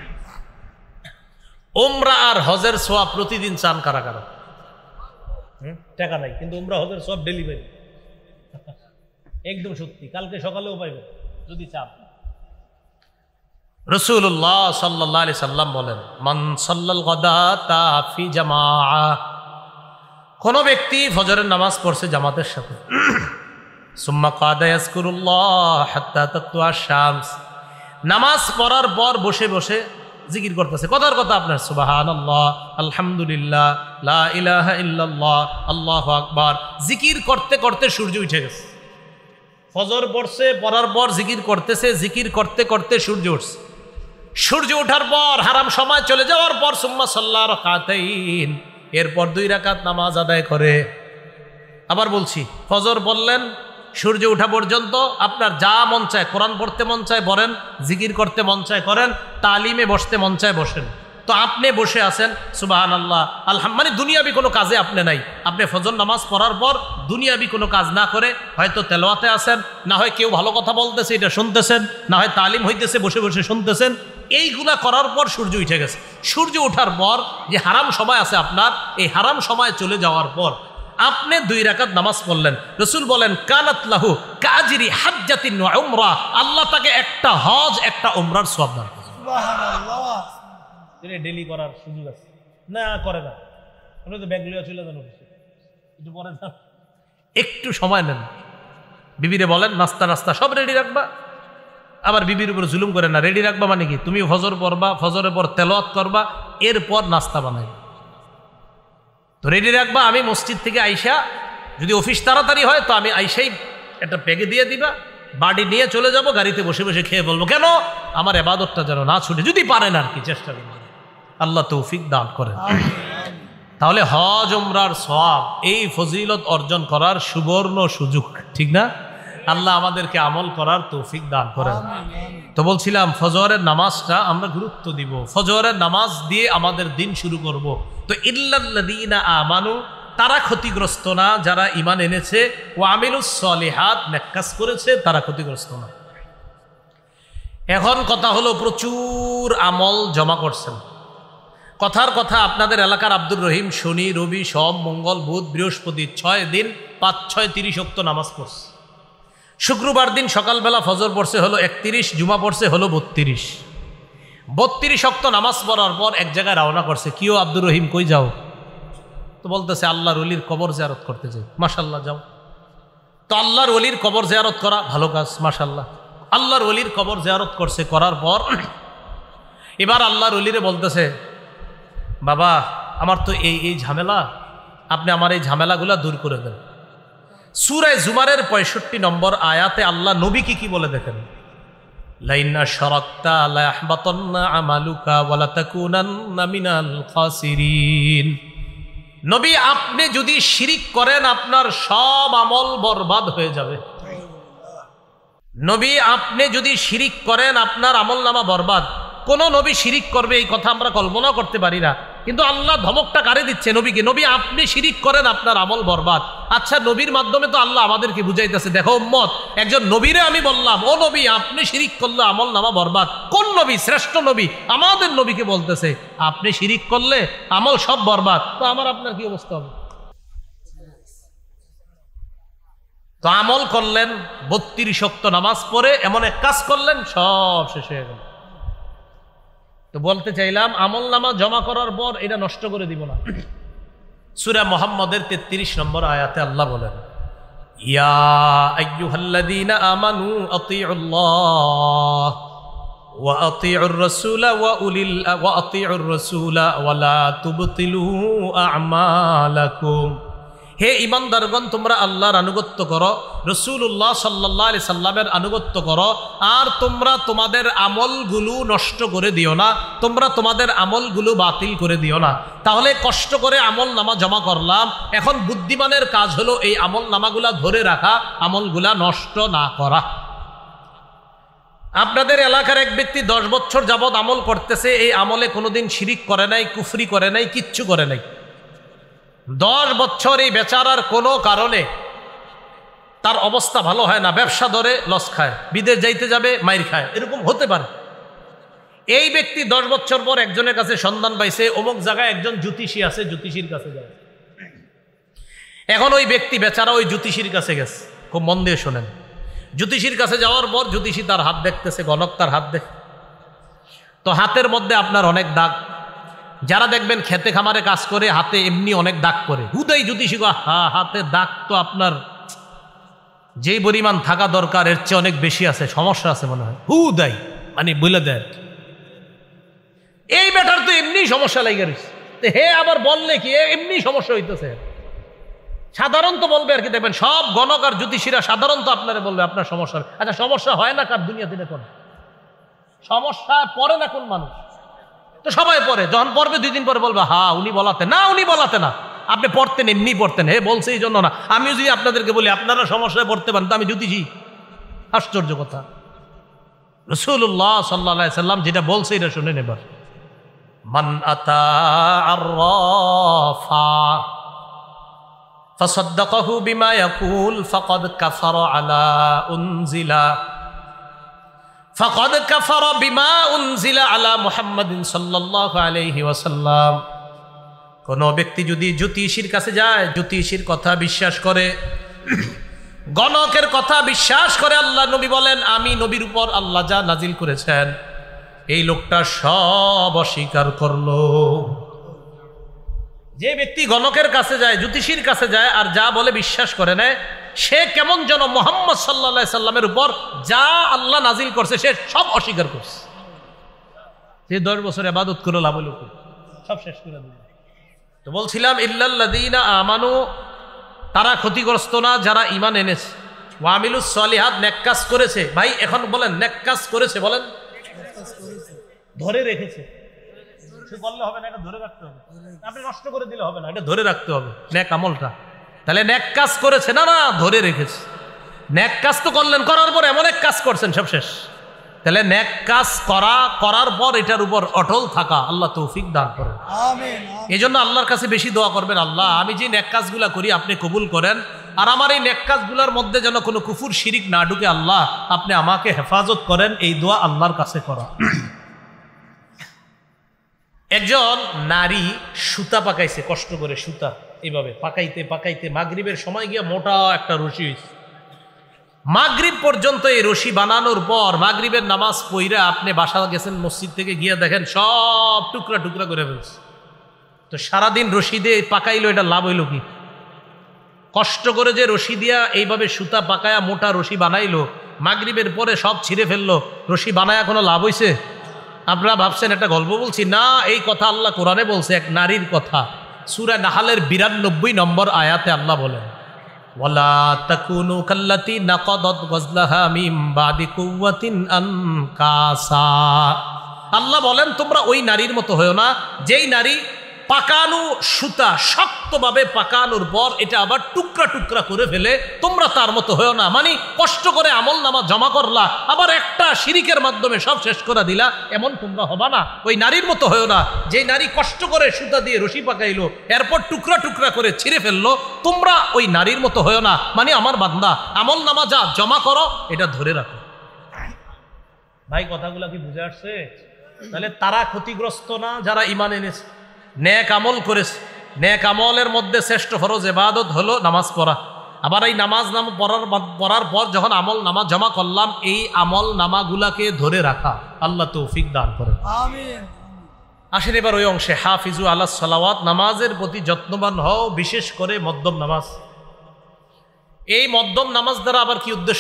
উমরা আর হজের সওয়াব প্রতিদিন চান কারা কারা? টাকা নাই কিন্তু উমরা হজের সওয়াব ডেলিভারি, একদম সত্যি, কালকে সকালেও পাইবে যদি চান। রাসূলুল্লাহ সাল্লাল্লাহু আলাইহি সাল্লাম বলেন, মান সাল্লাল গাদাতা ফি জামাআ, কোন ব্যক্তি ফজরের নামাজ পড়ছে জামাতের সাথে, সুম্মা কাদা ইয়াজকুরুল্লাহ হাত্তা তাতলুআ শামস, নামাজ পড়ার পর বসে বসে জিকির করতেছে, কথার কথা আপনার সুবহানাল্লাহ, আলহামদুলিল্লাহ, লা ইলাহা ইল্লাল্লাহ, আল্লাহু আকবার, জিকির করতে করতে সূর্য উঠে গেছে। ফজর পড়ছে, পড়ার পর জিকির করতেছে, জিকির করতে করতে সূর্য উঠছে। সূর্য ওঠার পর হারাম সময় চলে যাওয়ার পর সুম্মা সাল্লা রাকাতাইন, এরপর দুই রাকাত নামাজ আদায় করে। আবার বলছি, ফজর বললেন, সূর্য ওঠা পর্যন্ত আপনার যা মন চায়, কোরআন পড়তে মন চায় পড়েন, জিকির করতে মন চায় করেন, তালিমে বসতে মন চায় বসেন। তো আপনি বসে আছেন, সুবহানাল্লাহ, আলহামদুলিল্লাহ, মানে দুনিয়াবি কোনো কাজে আপনি নাই। আপনি ফজর নামাজ পড়ার পর দুনিয়াবি কোনো কাজ না করে হয়তো তেলাওয়াতে আছেন, না হয় কেউ ভালো কথা বলতেছে এটা শুনতেছেন, না হয় তালিম হইতেছে বসে বসে শুনতেছেন। এইগুলা করার পর সূর্য উঠে গেছে। সূর্য ওঠার পর যে হারাম সময় আছে আপনার, এই হারাম সময় চলে যাওয়ার পর আপনি দুই রাকাত নামাজ পড়লেন। রাসূল বলেন, কানাত লাহু কাজরি হাজ্জাতিন ওয়া উমরা, আল্লাহ তাকে একটা হজ একটা উমরার সওয়াব দান করেন। সুবহানাল্লাহ। এটা ডেলি করার সুযোগ আছে না? করে না, আপনি তো ব্যাগ লিয়ে চলে যান অফিসে, একটু পরে যান, একটু সময় নেন। বিবিরে বলেন নাস্তা নাস্তা সব রেডি রাখবা, আবার বিবির উপর জুলুম করে না। রেডি রাখবা মানে কি, তুমি ফজর পড়বা, ফজরের পর তেলাওয়াত করবা, এরপর নাস্তা বানাই তো রেডি রাখবা। আমি মসজিদ থেকে আইসা, যদি অফিস তাড়াতাড়ি হয় তো আমি আইসাই একটা প্যাকে দিয়ে দিবা, বাড়ি নিয়ে চলে যাব, গাড়িতে বসে বসে খেয়ে বলবো, কেন আমার ইবাদতটা যেন না ছুটে, যদি পারেন আর কি, চেষ্টা করবেন। আল্লাহ তৌফিক দান করেন। তাহলে হজ উমরার সওয়াব, এই ফজিলত অর্জন করার সুবর্ণ সুযোগ, ঠিক না? আল্লাহ আমাদেরকে আমল করার তৌফিক দান করেন। তো বলছিলাম ফজরের নামাজটা আমরা গুরুত্ব দিব, ফজরের নামাজ দিয়ে আমাদের দিন শুরু করব। তো ইল্লাল্লাযীনা আমানু, তারা ক্ষতিগ্রস্ত না যারা ঈমান এনেছে, ওয়া আমিলুস সলিহাত, নেক কাজ করেছে, তারা ক্ষতিগ্রস্ত না। এখন কথা হলো, প্রচুর আমল জমা করছেন। কথার কথা, আপনাদের এলাকার আব্দুর রহিম শনি রবি সোম মঙ্গল বুধ বৃহস্পতি ছয় দিন পাঁচ ছয় তিরিশ ওয়াক্ত নামাজ পড়ছে। শুক্রবার দিন সকালবেলা ফজর পড়ছে হলো একত্রিশ, জুমা পড়ছে হলো বত্রিশ। বত্রিশ ওয়াক্ত নামাজ পড়ার পর এক জায়গায় রওনা করছে। কিও আব্দুর রহিম, কই যাও? তো বলতেছে আল্লাহর ওলির কবর জিয়ারত করতে যাই। মাশাল্লাহ, যাও। তো আল্লাহর ওলির কবর জিয়ারত করা ভালো কাজ, মাশাল্লাহ। আল্লাহর ওলির কবর জিয়ারত করছে, করার পর এবার আল্লাহর ওলিরে বলতেছে, বাবা আমার তো এই এই ঝামেলা, আপনি আমার এই ঝামেলাগুলা দূর করে দেন। সূরা জুমারের পঁয়ষট্টি নম্বর আয়াতে আল্লাহ নবীকে কি বলে দেখেন, লাইন আশরাকতা লা ইয়াহবাতান্না আমালুকা ওয়া লা তাকুনান্না মিনাল খাসিরিন। নবী, আপনি যদি শিরিক করেন আপনার সব আমল বরবাদ হয়ে যাবে। নবী, আপনি যদি শিরিক করেন আপনার আমলনামা বরবাদ। কোন নবী শিরিক করবে এই কথা আমরা কল্পনা করতে পারি না, কিন্তু আল্লাহ ধমকটা কারে দিচ্ছে নবীকে, নবী আপনি শিরিক করেন আপনার আমল বরবাদ। আচ্ছা, নবীর মাধ্যমে তো আল্লাহ আমাদেরকে বুঝাইতেছে, দেখো উম্মত, একজন নবীরে আমি বললাম, ও নবী আপনি শিরিক করলে আমল নামা বরবাদ। কোন নবী? শ্রেষ্ঠ নবী আমাদের নবীকে বলতেছে আপনি শিরিক করলে আমল সব বরবাদ। তো আমার আপনার কি অবস্থা হবে? তো আমল করলেন, বত্রিশ ওয়াক্ত নামাজ পড়ে এমন এক কাজ করলেন, সব শেষ হয়ে গেল। তো বলতে চাইলাম, আমল নামা জমা করার পর এটা নষ্ট করে দিব না। সূরা মুহাম্মদের তেত্রিশ নম্বর আয়াতে আল্লাহ বলেন, ইয়া আইয়ুহাল্লাযীনা আমানু আতিউল্লাহ ওয়া আতিউর রাসূলা ওয়া উলিল ওয়া আতিউর রাসূলা ওয়া লা তুবতিলু আমালাকুম। হে ঈমানদারগণ, তোমরা আল্লাহর আনুগত্য করো, রাসূলুল্লাহ সাল্লাল্লাহু আলাইহি সাল্লামের আনুগত্য করো, আর তোমরা তোমাদের আমলগুলো নষ্ট করে দিও না, তোমরা তোমাদের আমলগুলো বাতিল করে দিও না। তাহলে কষ্ট করে আমল নামা জমা করলাম, এখন বুদ্ধিমানের কাজ হলো এই আমল নামাগুলা ধরে রাখা, আমলগুলা নষ্ট না করা। আপনাদের এলাকার এক ব্যক্তি দশ বছর যাবৎ আমল করতেছে, এই আমলে কোনোদিন শিরিক করে নাই, কুফরি করে নাই, কিচ্ছু করে নাই। দশ বছর এই বেচারার কোনো কারণে তার অবস্থা ভালো হয় না, ব্যবসা ধরে লস খায়, বিদেশ যাইতে যাবে মাইর খায়, এরকম হতে পারে। এই ব্যক্তি দশ বছর পর একজনের কাছে সন্ধান পাইছে, অমুক জায়গায় একজন জ্যোতিষী আছে, জ্যোতিষীর কাছে যায়। এখন ওই ব্যক্তি বেচারা ওই জ্যোতিষীর কাছে গেছে, খুব মন দিয়ে শোনেন। জ্যোতিষীর কাছে যাওয়ার পর জ্যোতিষী তার হাত দেখতেছে, গণক তার হাত দেখ, তো হাতের মধ্যে আপনার অনেক দাগ, যারা দেখবেন খেতে খামারে কাজ করে হাতে এমনি অনেক দাগ করে, হুদাই জ্যোতিষী হা হাতে দাগ তো আপনার যেই পরিমাণ থাকা দরকার এর চেয়ে অনেক বেশি আছে, সমস্যা আছে মনে হয়, হুদাই মানে বলে দেয় এই ব্যাটার তো এমনি সমস্যা লেগে রয়েছে, হে আবার বললে কি এমনি সমস্যা হইতেছে। সাধারণত বলবে আর কি, দেখবেন সব গণক আর জ্যোতিষীরা সাধারণত আপনারা বলবে আপনার সমস্যা। আচ্ছা সমস্যা হয় না কার দুনিয়াতে দেখুন, সমস্যা পড়ে না কোন মানুষ? তো সবাই পড়ে, যখন পড়বে দুই দিন পরে বলবে হ্যাঁ উনি বলাতে না, উনি বলাতে না, আপনি পড়তেন এমনি পড়তেন, হে বলছে এই জন্য না। আমিও যদি আপনাদেরকে বলি আপনারা সমস্যায় পড়তে পারেন তো আমি জ্যোতিষী? আশ্চর্য কথা। রাসূলুল্লাহ সাল্লাল্লাহু আলাইহি সাল্লাম যেটা বলছে এটা শুনেন এবার। মান আতা আররাফা ফাসাদ্দাকাহু বিমা ইয়াকুল ফাকাদ কাফারা আলা উনজিলা ফাকাদ কাফারা বিমা উনজিলা আলা মুহাম্মাদিন সাল্লাল্লাহু আলাইহি ওয়াসাল্লাম। কোন ব্যক্তি যদি জ্যোতিষীর কাছে যায়, জ্যোতিষীর কথা বিশ্বাস করে, গণকের কথা বিশ্বাস করে, আল্লাহ নবী বলেন আমি নবীর উপর আল্লাহ যা নাজিল করেছেন এই লোকটা সব অস্বীকার করলো। যে ব্যক্তি গণকের কাছে যায়, জ্যোতিষীর কাছে যায় আর যা বলে বিশ্বাস করে নেয়, সে কেমন যেন মুহাম্মদ সাল্লাল্লাহু আলাইহি সাল্লামের উপর যা আল্লাহ নাজিল করছে সে সব অস্বীকার করছে। যে দশ বছর ইবাদত করে লাভ হলো, সব শেষ করে দিল। তো বলছিলাম ইল্লাল্লাযীনা আমানু, তারা ক্ষতিগ্রস্ত না যারা ঈমান এনেছে, ওয়া আমিলুস সলিহাত, নেক কাজ করেছে। ভাই এখন বলেন নেক কাজ করেছে, বলেন ধরে রেখেছে, বললে হবে না, এটা ধরে রাখতে হবে, আপনি নষ্ট করে দিলে হবে না, এটা ধরে রাখতে হবে নেক আমলটা। তাহলে নেক কাজ করেছে না, না ধরে রেখেছে। নেক কাজ তো করলেন, করার পর এমন এক কাজ করছেন সব শেষ। তাহলে নেক কাজ করা, করার পর এটার উপর অটল থাকা, আল্লাহ তৌফিক দান করেন। আমিন। এই জন্য আল্লাহর কাছে বেশি দোয়া করবেন, আল্লাহ আমি যে নেক কাজগুলা করি আপনি কবুল করেন, আর আমার এই নেক কাজগুলোর মধ্যে যেন কোনো কুফুর শিরিক না ঢুকে, আল্লাহ আপনি আমাকে হেফাজত করেন। এই দোয়া আল্লাহর কাছে করা। একজন নারী সুতা পাকাইছে, কষ্ট করে সুতা এইভাবে পাকাইতে পাকাইতে মাগরিবের সময় গিয়ে মোটা একটা রশি হয়েছে। মাগরিব পর্যন্ত এই রশি বানানোর পর মাগরিবের নামাজ পইরা আপনি বাসা গেছেন, মসজিদ থেকে গিয়ে দেখেন সব টুকরা টুকরা করে ফেলছে। তো সারাদিন রশি দিয়ে পাকাইলো, এটা লাভ হইল কি? কষ্ট করে যে রশি দিয়া এইভাবে সুতা পাকায়া মোটা রশি বানাইলো, মাগরিবের পরে সব ছিঁড়ে ফেললো, রশি বানায়া কোনো লাভ হইছে? আপনারা ভাবছেন একটা গল্প বলছি? না, এই কথা আল্লাহ কোরআনে বলছে, এক নারীর কথা। সূরা নাহালের বিরানব্বই নম্বর আয়াতে আল্লাহ বলেন, ওয়ালা তাকুনু কাল্লাতী নাকাদাত গাজলাহা মিন বাদি কুওয়াতিন আনকাসা। আল্লাহ বলেন তোমরা ওই নারীর মতো হয়ো না, যেই নারী পাকানো সুতা শক্তভাবে পাকানোর পর এটা আবার টুকরা টুকরা করে ফেলে, তোমরা তার মতো হয়ো না। মানে কষ্ট করে আমল নামা জমা করলা, আবার একটা শিরিকের মাধ্যমে সব শেষ করে দিলা, এমন তোমরা হবা না, ওই নারীর মতো হয়ো না। যেই নারী কষ্ট করে সুতা দিয়ে রশি পাকাইলো, এরপর টুকরা টুকরা করে ছিঁড়ে ফেললো, তোমরা ওই নারীর মতো হয়ো না। মানে আমার বান্দা আমল নামা যা জমা করো এটা ধরে রাখো। ভাই কথাগুলা কি বুঝে আসছে? তাহলে তারা ক্ষতিগ্রস্ত না যারা ঈমান এনেছে, নেক আমল করেছে। নেক আমলের মধ্যে শ্রেষ্ঠ ফরজ ইবাদত হলো নামাজ পড়া। আবার এই নামাজ নাম পড়ার পড়ার পর যখন আমল নামা জমা করলাম, এই আমল নামাগুলাকে ধরে রাখা, আল্লাহ তৌফিক দান করে। আমিন। আসেন এবার ওই অংশে, হাফিজু আলাস সালাওয়াত, নামাজের প্রতি যত্নবান হও, বিশেষ করে মধ্যম নামাজ। এই মধ্যম নামাজ দ্বারা আবার কি উদ্দেশ্য?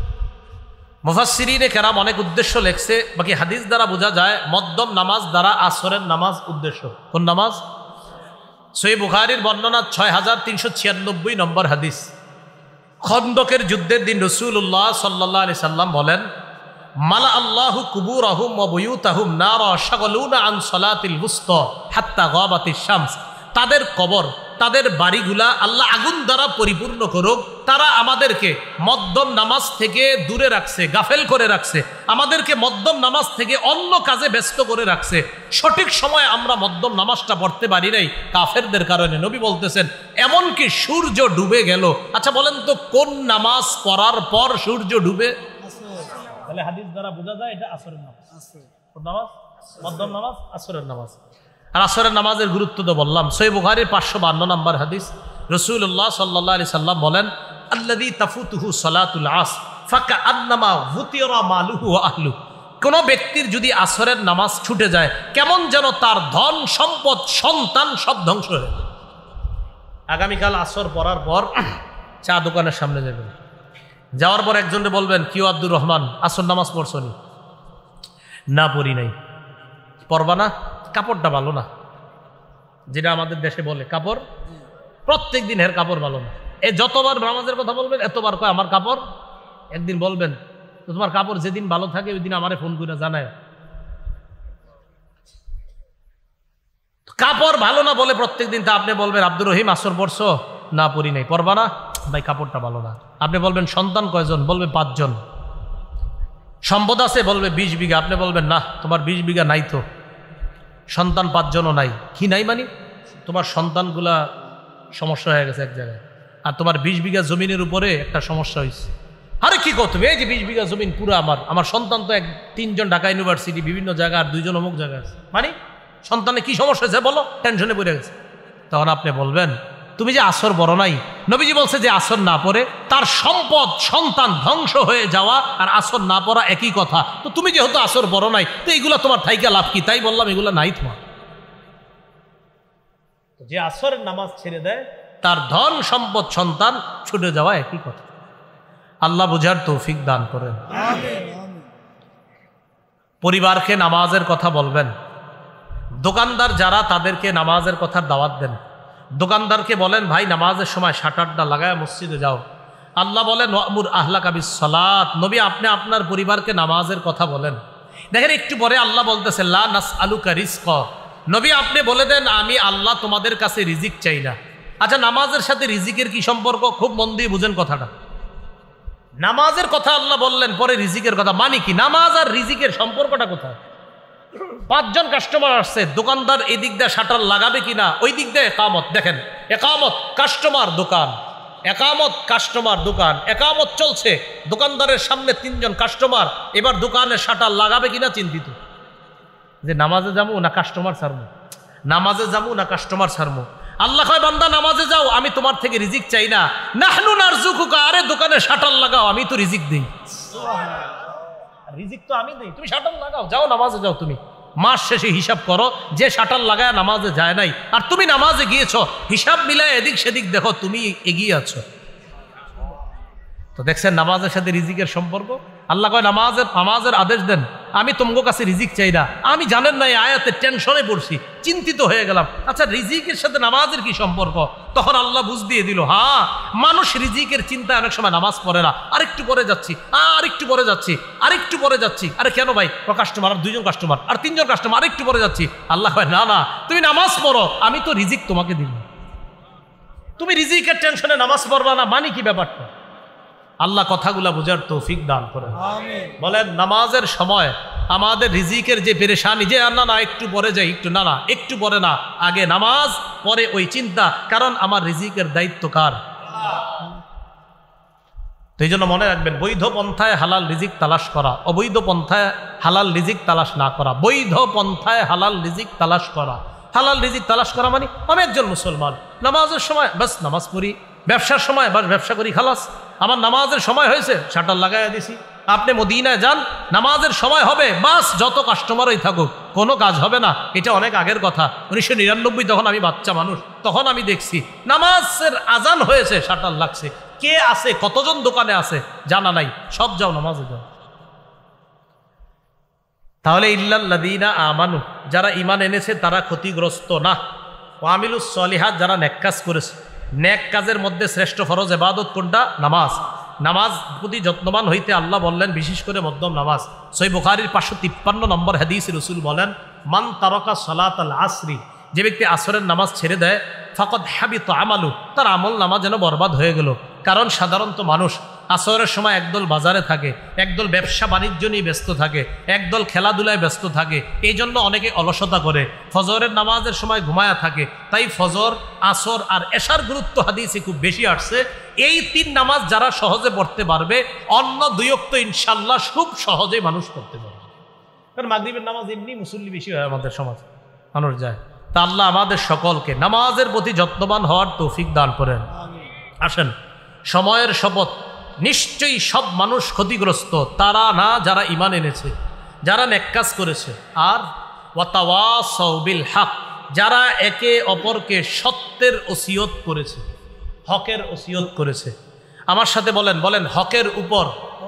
মুফাসসিরিনে কেরাম অনেক উদ্দেশ্য লেখছে, বাকি হাদিস দ্বারা বোঝা যায় মধ্যম নামাজ দ্বারা আসরের নামাজ উদ্দেশ্য। কোন নামাজ? সহিহ বুখারীর বর্ণনা ছয় হাজার তিনশো ছিয়ানব্বই নম্বর হাদিস। খন্দকের যুদ্ধের দিন রাসূলুল্লাহ সাল্লাল্লাহু আলাইহি সাল্লাম বলেন, মালা আল্লাহু কুবুরাহুম ওয়া বুয়ুতাহুম নারা শাগালুনা আন সালাতিল বুসতা হাত্তা গাবাতিশ শামস। তাদের কবর, তাদের বাড়িগুলা আল্লাহ আগুন দ্বারা পরিপূর্ণ করুক। তারা আমাদেরকে মধ্যম নামাজ থেকে দূরে রাখছে, গাফেল করে রাখছে, আমাদেরকে মধ্যম নামাজ থেকে অন্য কাজে ব্যস্ত করে রাখছে। সঠিক সময়ে আমরা মধ্যম নামাজটা পড়তে পারি নাই কাফেরদের কারণে। নবী বলতেছেন এমনকি সূর্য ডুবে গেল। আচ্ছা বলেন তো কোন নামাজ পড়ার পর সূর্য ডুবে? তাহলে হাদিস দ্বারা বোঝা যায় এটা আসরের নামাজ। কোন নামাজ? মধ্যম নামাজ, আসরের নামাজ। আর আসরের নামাজের গুরুত্ব তো বললাম। সহিহ বুখারীর পাঁচশো বান্ন নম্বর হাদিস, রাসূলুল্লাহ সাল্লাল্লাহু আলাইহি সাল্লাম বলেন, আল্লাযী তাফুতুহু সালাতুল আসর ফাকাআন্নামা গুতিরা মালুহু ওয়া আহলুহু। কোনো ব্যক্তির যদি আসরের নামাজ ছুটে যায় কেমন যেন তার ধন সম্পদ সন্তান সব ধ্বংস হয়ে যায়। আগামীকাল আসর পড়ার পর চা দোকানের সামনে যাবেন, যাওয়ার পর একজনকে বলবেন, কিউ আব্দুর রহমান আসর নামাজ পড়ছনি? না পড়ি নাই। পড়বা না? কাপড়টা ভালো না, যেটা আমাদের দেশে বলে কাপড়, প্রত্যেক দিন এর কাপড় ভালো না। এ যতবার নামাজের কথা বলবেন এতবার কয় আমার কাপড়। একদিন বলবেন তো তোমার কাপড় যেদিন ভালো থাকে ওই দিন আমারে ফোন করে জানায়। কাপড় ভালো না বলে প্রত্যেক দিন তা আপনি বলবেন আব্দুর রহিম আসর পড়ছো? না পড়ি নাই। পড়বা না? ভাই কাপড়টা ভালো না। আপনি বলবেন সন্তান কয়জন? বলবে পাঁচজন। সম্পদ আছে? বলবে বিশ বিঘা। আপনি বলবেন না তোমার বিশ বিঘা নাই তো, সন্তান পাঁচজনও নাই। কি নাই মানে? তোমার সন্তানগুলা সমস্যা হয়ে গেছে এক জায়গায়, আর তোমার বিশ বিঘা জমিনের উপরে একটা সমস্যা হয়েছে। আরে কি করতে হবে? এই যে বিশ বিঘা জমিন পুরো আমার, আমার সন্তান তো এক তিনজন ঢাকা ইউনিভার্সিটি বিভিন্ন জায়গা, আর দুইজন অমুক জায়গায় আছে। মানে সন্তানের কি সমস্যা হয়েছে বলো? টেনশনে পড়ে গেছে। তখন আপনি বলবেন তুমি যে আসর বড় নাই, নবীজি বলছে যে আসর না পড়ে তার সম্পদ সন্তান ধ্বংস হয়ে যাওয়া আর আসর না পড়া একই কথা। তো তুমি যেহেতু আসর বড় নাই, তো এইগুলা তোমার থাইকা লাভ কি? তাই বললাম এগুলা নাই তোমার। যে আসরের নামাজ ছেড়ে দেয় তার ধন সম্পদ সন্তান ছুটে যাওয়া একই কথা। আল্লাহ বুঝার তৌফিক দান করেন। পরিবারকে নামাজের কথা বলবেন। দোকানদার যারা তাদেরকে নামাজের কথা দাওয়াত দেন। দোকানদারকে বলেন ভাই নামাজের সময় শাটারটা লাগায় মসজিদে যাও। আল্লাহ বলেন ওয়ামুর আহলাকা বিসসালাত, নবী আপনি আপনার পরিবারকে নামাজের কথা বলেন। দেখেন একটু পরে আল্লাহ বলতেছে লা নাসআলুকা রিজকা, নবী আপনি বলে দেন আমি আল্লাহ তোমাদের কাছে রিজিক চাই না। আচ্ছা নামাজের সাথে রিজিকের কি সম্পর্ক? খুব মন দিয়ে বুঝেন কথাটা। নামাজের কথা আল্লাহ বললেন, পরে রিজিকের কথা, মানে কি? নামাজ আর রিজিকের সম্পর্কটা কোথায়? পাঁচজন কাস্টমার আসছে, দোকানদার এই দিক দিয়ে শাটার লাগাবে কিনা, ওই দিক দিয়ে একামত। দেখেন একামত কাস্টমার দোকান, একামত কাস্টমার দোকান, একামত চলছে, দোকানদারের সামনে তিনজন কাস্টমার, এবার দোকানের শাটার লাগাবে কিনা চিন্তিত, যে নামাজে যাবো না কাস্টমার ছাড়বো, নামাজে যাবো না কাস্টমার ছাড়বো। আল্লাহ কয় বান্দা নামাজে যাও, আমি তোমার থেকে রিজিক চাই না। নাহনু নারজুকুকা, আরে দোকানে শাটার লাগাও, আমি তো রিজিক দেই। রিজিক তো আমি দেই, তুমি শাটার লাগাও, যাও নামাজে যাও। তুমি মাস শেষে হিসাব করো, যে শাটার লাগায় নামাজে যায় নাই আর তুমি নামাজে গিয়েছো, হিসাব মিলায় এদিক সেদিক দেখো তুমি এগিয়ে আছো। তো দেখছেন নামাজের সাথে রিজিকের সম্পর্ক। আল্লাহ কয় নামাজের নামাজের আদেশ দেন, আমি তোমার কাছে রিজিক চাই না। আমি জানেন না এই আয়াতে টেনশনে পড়ছি, চিন্তিত হয়ে গেলাম, আচ্ছা রিজিকের সাথে নামাজের কি সম্পর্ক? তখন আল্লাহ বুঝ দিয়ে দিল, হ্যাঁ মানুষ রিজিকের চিন্তায় অনেক সময় নামাজ পড়ে না, আরেকটু পরে যাচ্ছি, আরেকটু পরে যাচ্ছি, আরেকটু পরে যাচ্ছি। আরে কেন ভাই? কাস্টমার আর দুইজন কাস্টমার আর তিনজন কাস্টমার, আরেকটু পরে যাচ্ছি। আল্লাহ কয় না না, তুমি নামাজ পড়ো, আমি তো রিজিক তোমাকে দিব। তুমি রিজিকের টেনশনে নামাজ পড়বা না, মানে কি ব্যাপারটা? আল্লাহ কথাগুলা বোঝার তৌফিক দান করেন। বলেন নামাজের সময় আমাদের রিজিকের যে পেরেশানি, যে না না একটু পরে যাই, একটু না না একটু পরে না, আগে নামাজ পরে ওই চিন্তা, কারণ আমার রিজিকের দায়িত্ব কার? তো এই জন্য মনে রাখবেন, বৈধ পন্থায় হালাল রিজিক তালাশ করা, অবৈধ পন্থায় হালাল রিজিক তালাশ না করা। বৈধ পন্থায় হালাল রিজিক তালাশ করা, হালাল রিজিক তালাশ করা মানে আমি একজন মুসলমান, নামাজের সময় বাস নামাজ পড়ি, ব্যবসার সময় বাস ব্যবসা করি, খালাস, আমার নামাজের সময় হয়েছে শাটার লাগাইয়া দিছি। আপনি মদিনায় যান, নামাজের সময় হবে, বাস যত কাস্টমারই থাকুক কোনো কাজ হবে না। এটা অনেক আগের কথা, উনিশশো নিরানব্বই, তখন আমি বাচ্চা মানুষ, তখন আমি দেখছি নামাজের আজান হয়েছে, শাটার লাগছে, কে আছে, কতজন দোকানে আছে জানা নাই, সব যাও নামাজে যাও। তাহলে ইল্লাল্লাযীনা আমানু, যারা ঈমান এনেছে তারা ক্ষতিগ্রস্ত না। ওয়া আমিলুস সলিহাত, যারা নেক কাজ করেছে। নেক কাজের মধ্যে শ্রেষ্ঠ ফরজ ইবাদত কোনটা? নামাজ। নামাজ প্রতি যত্নবান হইতে আল্লাহ বললেন, বিশেষ করে মধ্যম নামাজ। সহিহ বুখারীর পাঁচশো তিপ্পান্ন নম্বর হাদিসে রাসূল বলেন, মান তারাকা সালাতাল আসরি, যে ব্যক্তি আসরের নামাজ ছেড়ে দেয়, ফাকাদ হাবিতা আমালু, তার আমল নামাজ যেন বরবাদ হয়ে গেল। কারণ সাধারণত মানুষ আসরের সময় একদল বাজারে থাকে, একদল ব্যবসা বাণিজ্য নিয়ে ব্যস্ত থাকে, একদল খেলাধুলায় ব্যস্ত থাকে, এই জন্য অনেকে অলসতা করে, ফজরের নামাজের সময় ঘুমায়া থাকে। তাই ফজর, আসর আর এশার গুরুত্ব হাদিসে খুব বেশি আসছে। এই তিন নামাজ যারা সহজে পড়তে পারবে, অন্য দুই ওয়াক্ত ইনশাল্লাহ খুব সহজেই মানুষ পড়তে পারবে। কারণ মাগরিবের নামাজ এমনি মুসল্লি বেশি হয় আমাদের সমাজ, মানুষ যায়। তা আল্লাহ আমাদের সকলকে নামাজের প্রতি যত্নবান হওয়ার তৌফিক দান করেন। আসেন, সময়ের শপথ, নিশ্চয়ই সব মানুষ ক্ষতিগ্রস্ত, তারা না যারা ঈমান এনেছে। যারা নেক কাজ করেছে, আর ওয়াতাওয়াসাউ বিল হক, যারা একে অপরকে সত্যের ওসিয়ত করেছে, হকের ওসিয়ত করেছে। আমার সাথে বলেন বলেন হকের উপর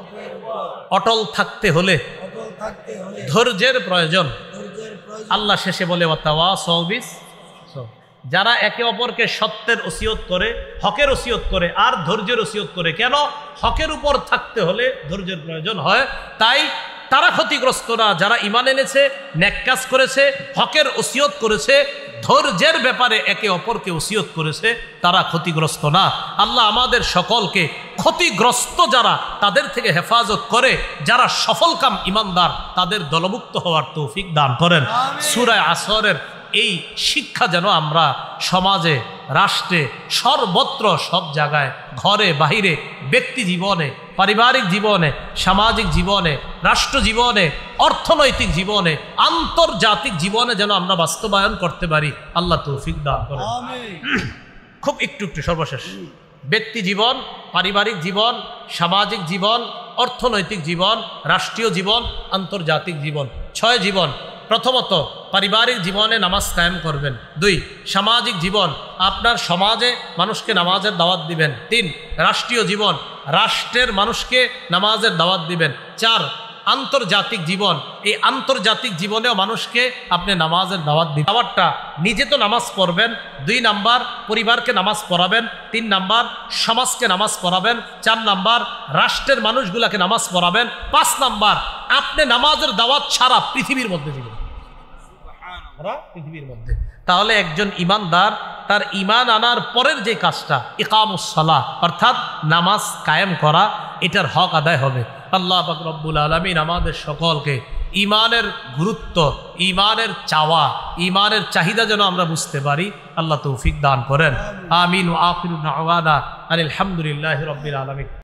অটল থাকতে হলে ধৈর্যের প্রয়োজন। আল্লাহ শেষে বলে ওয়াতাওয়াসাউ বিস, যারা একে অপরকে সত্যের ওসিয়ত করে, হকের ওসিয়ত করে আর ধৈর্যের ওসিয়ত করে। কেন? হকের উপর থাকতে হলে ধৈর্যের প্রয়োজন হয়, তাই তারা ক্ষতিগ্রস্ত না। যারা ঈমান এনেছে, নেক কাজ করেছে, হকের ওসিয়ত করেছে, ধৈর্যের ব্যাপারে একে অপরকে ওসিয়ত করেছে, তারা ক্ষতিগ্রস্ত না। আল্লাহ আমাদের সকলকে ক্ষতিগ্রস্ত যারা তাদের থেকে হেফাজত করে, যারা সফলকাম ঈমানদার তাদের দলভুক্ত হওয়ার তৌফিক দান করেন। সূরা আসরের এই শিক্ষা যেন আমরা সমাজে, রাষ্ট্রে, সর্বত্র, সব জায়গায়, ঘরে বাহিরে, ব্যক্তি জীবনে, পারিবারিক জীবনে, সামাজিক জীবনে, রাষ্ট্র জীবনে, অর্থনৈতিক জীবনে, আন্তর্জাতিক জীবনে যেন আমরা বাস্তবায়ন করতে পারি। আল্লাহ তৌফিক দান করেন। খুব একটু একটু সর্বশেষ, ব্যক্তি জীবন, পারিবারিক জীবন, সামাজিক জীবন, অর্থনৈতিক জীবন, রাষ্ট্রীয় জীবন, আন্তর্জাতিক জীবন, ছয় জীবন। প্রথমত পারিবারিক জীবনে নামাজ কায়েম করবেন। দুই, সামাজিক জীবন, আপনার সমাজে মানুষকে নামাজের দাওয়াত দিবেন। তিন, রাষ্ট্রীয় জীবন, রাষ্ট্রের মানুষকে নামাজের দাওয়াত দিবেন। চার, আন্তর্জাতিক জীবন, এই আন্তর্জাতিক জীবনেও মানুষকে আপনি নামাজের দাওয়াত দিবেন। দাওয়াতটা নিজে তো নামাজ পড়বেন, দুই নাম্বার পরিবারকে নামাজ পড়াবেন, তিন নাম্বার সমাজকে নামাজ পড়াবেন, চার নাম্বার রাষ্ট্রের মানুষগুলাকে নামাজ পড়াবেন, পাঁচ নাম্বার আপনি নামাজের দাওয়াত সারা পৃথিবীর মধ্যে দিবেন, পৃথিবীর মধ্যে। তাহলে একজন ঈমানদার তার ঈমান আনার পরের যে কাজটা, ইকামুস সালাহ, অর্থাৎ নামাজ কায়েম করা, এটার হক আদায় হবে। আল্লাহ পাক রব্বুল আলামিন আমাদের সকলকে ঈমানের গুরুত্ব, ঈমানের চাওয়া, ঈমানের চাহিদা যেন আমরা বুঝতে পারি, আল্লাহ তৌফিক দান করেন। আমিন। ওয়া আখিরু দাওয়ানা আলহামদুলিল্লাহি রাব্বিল আলামিন।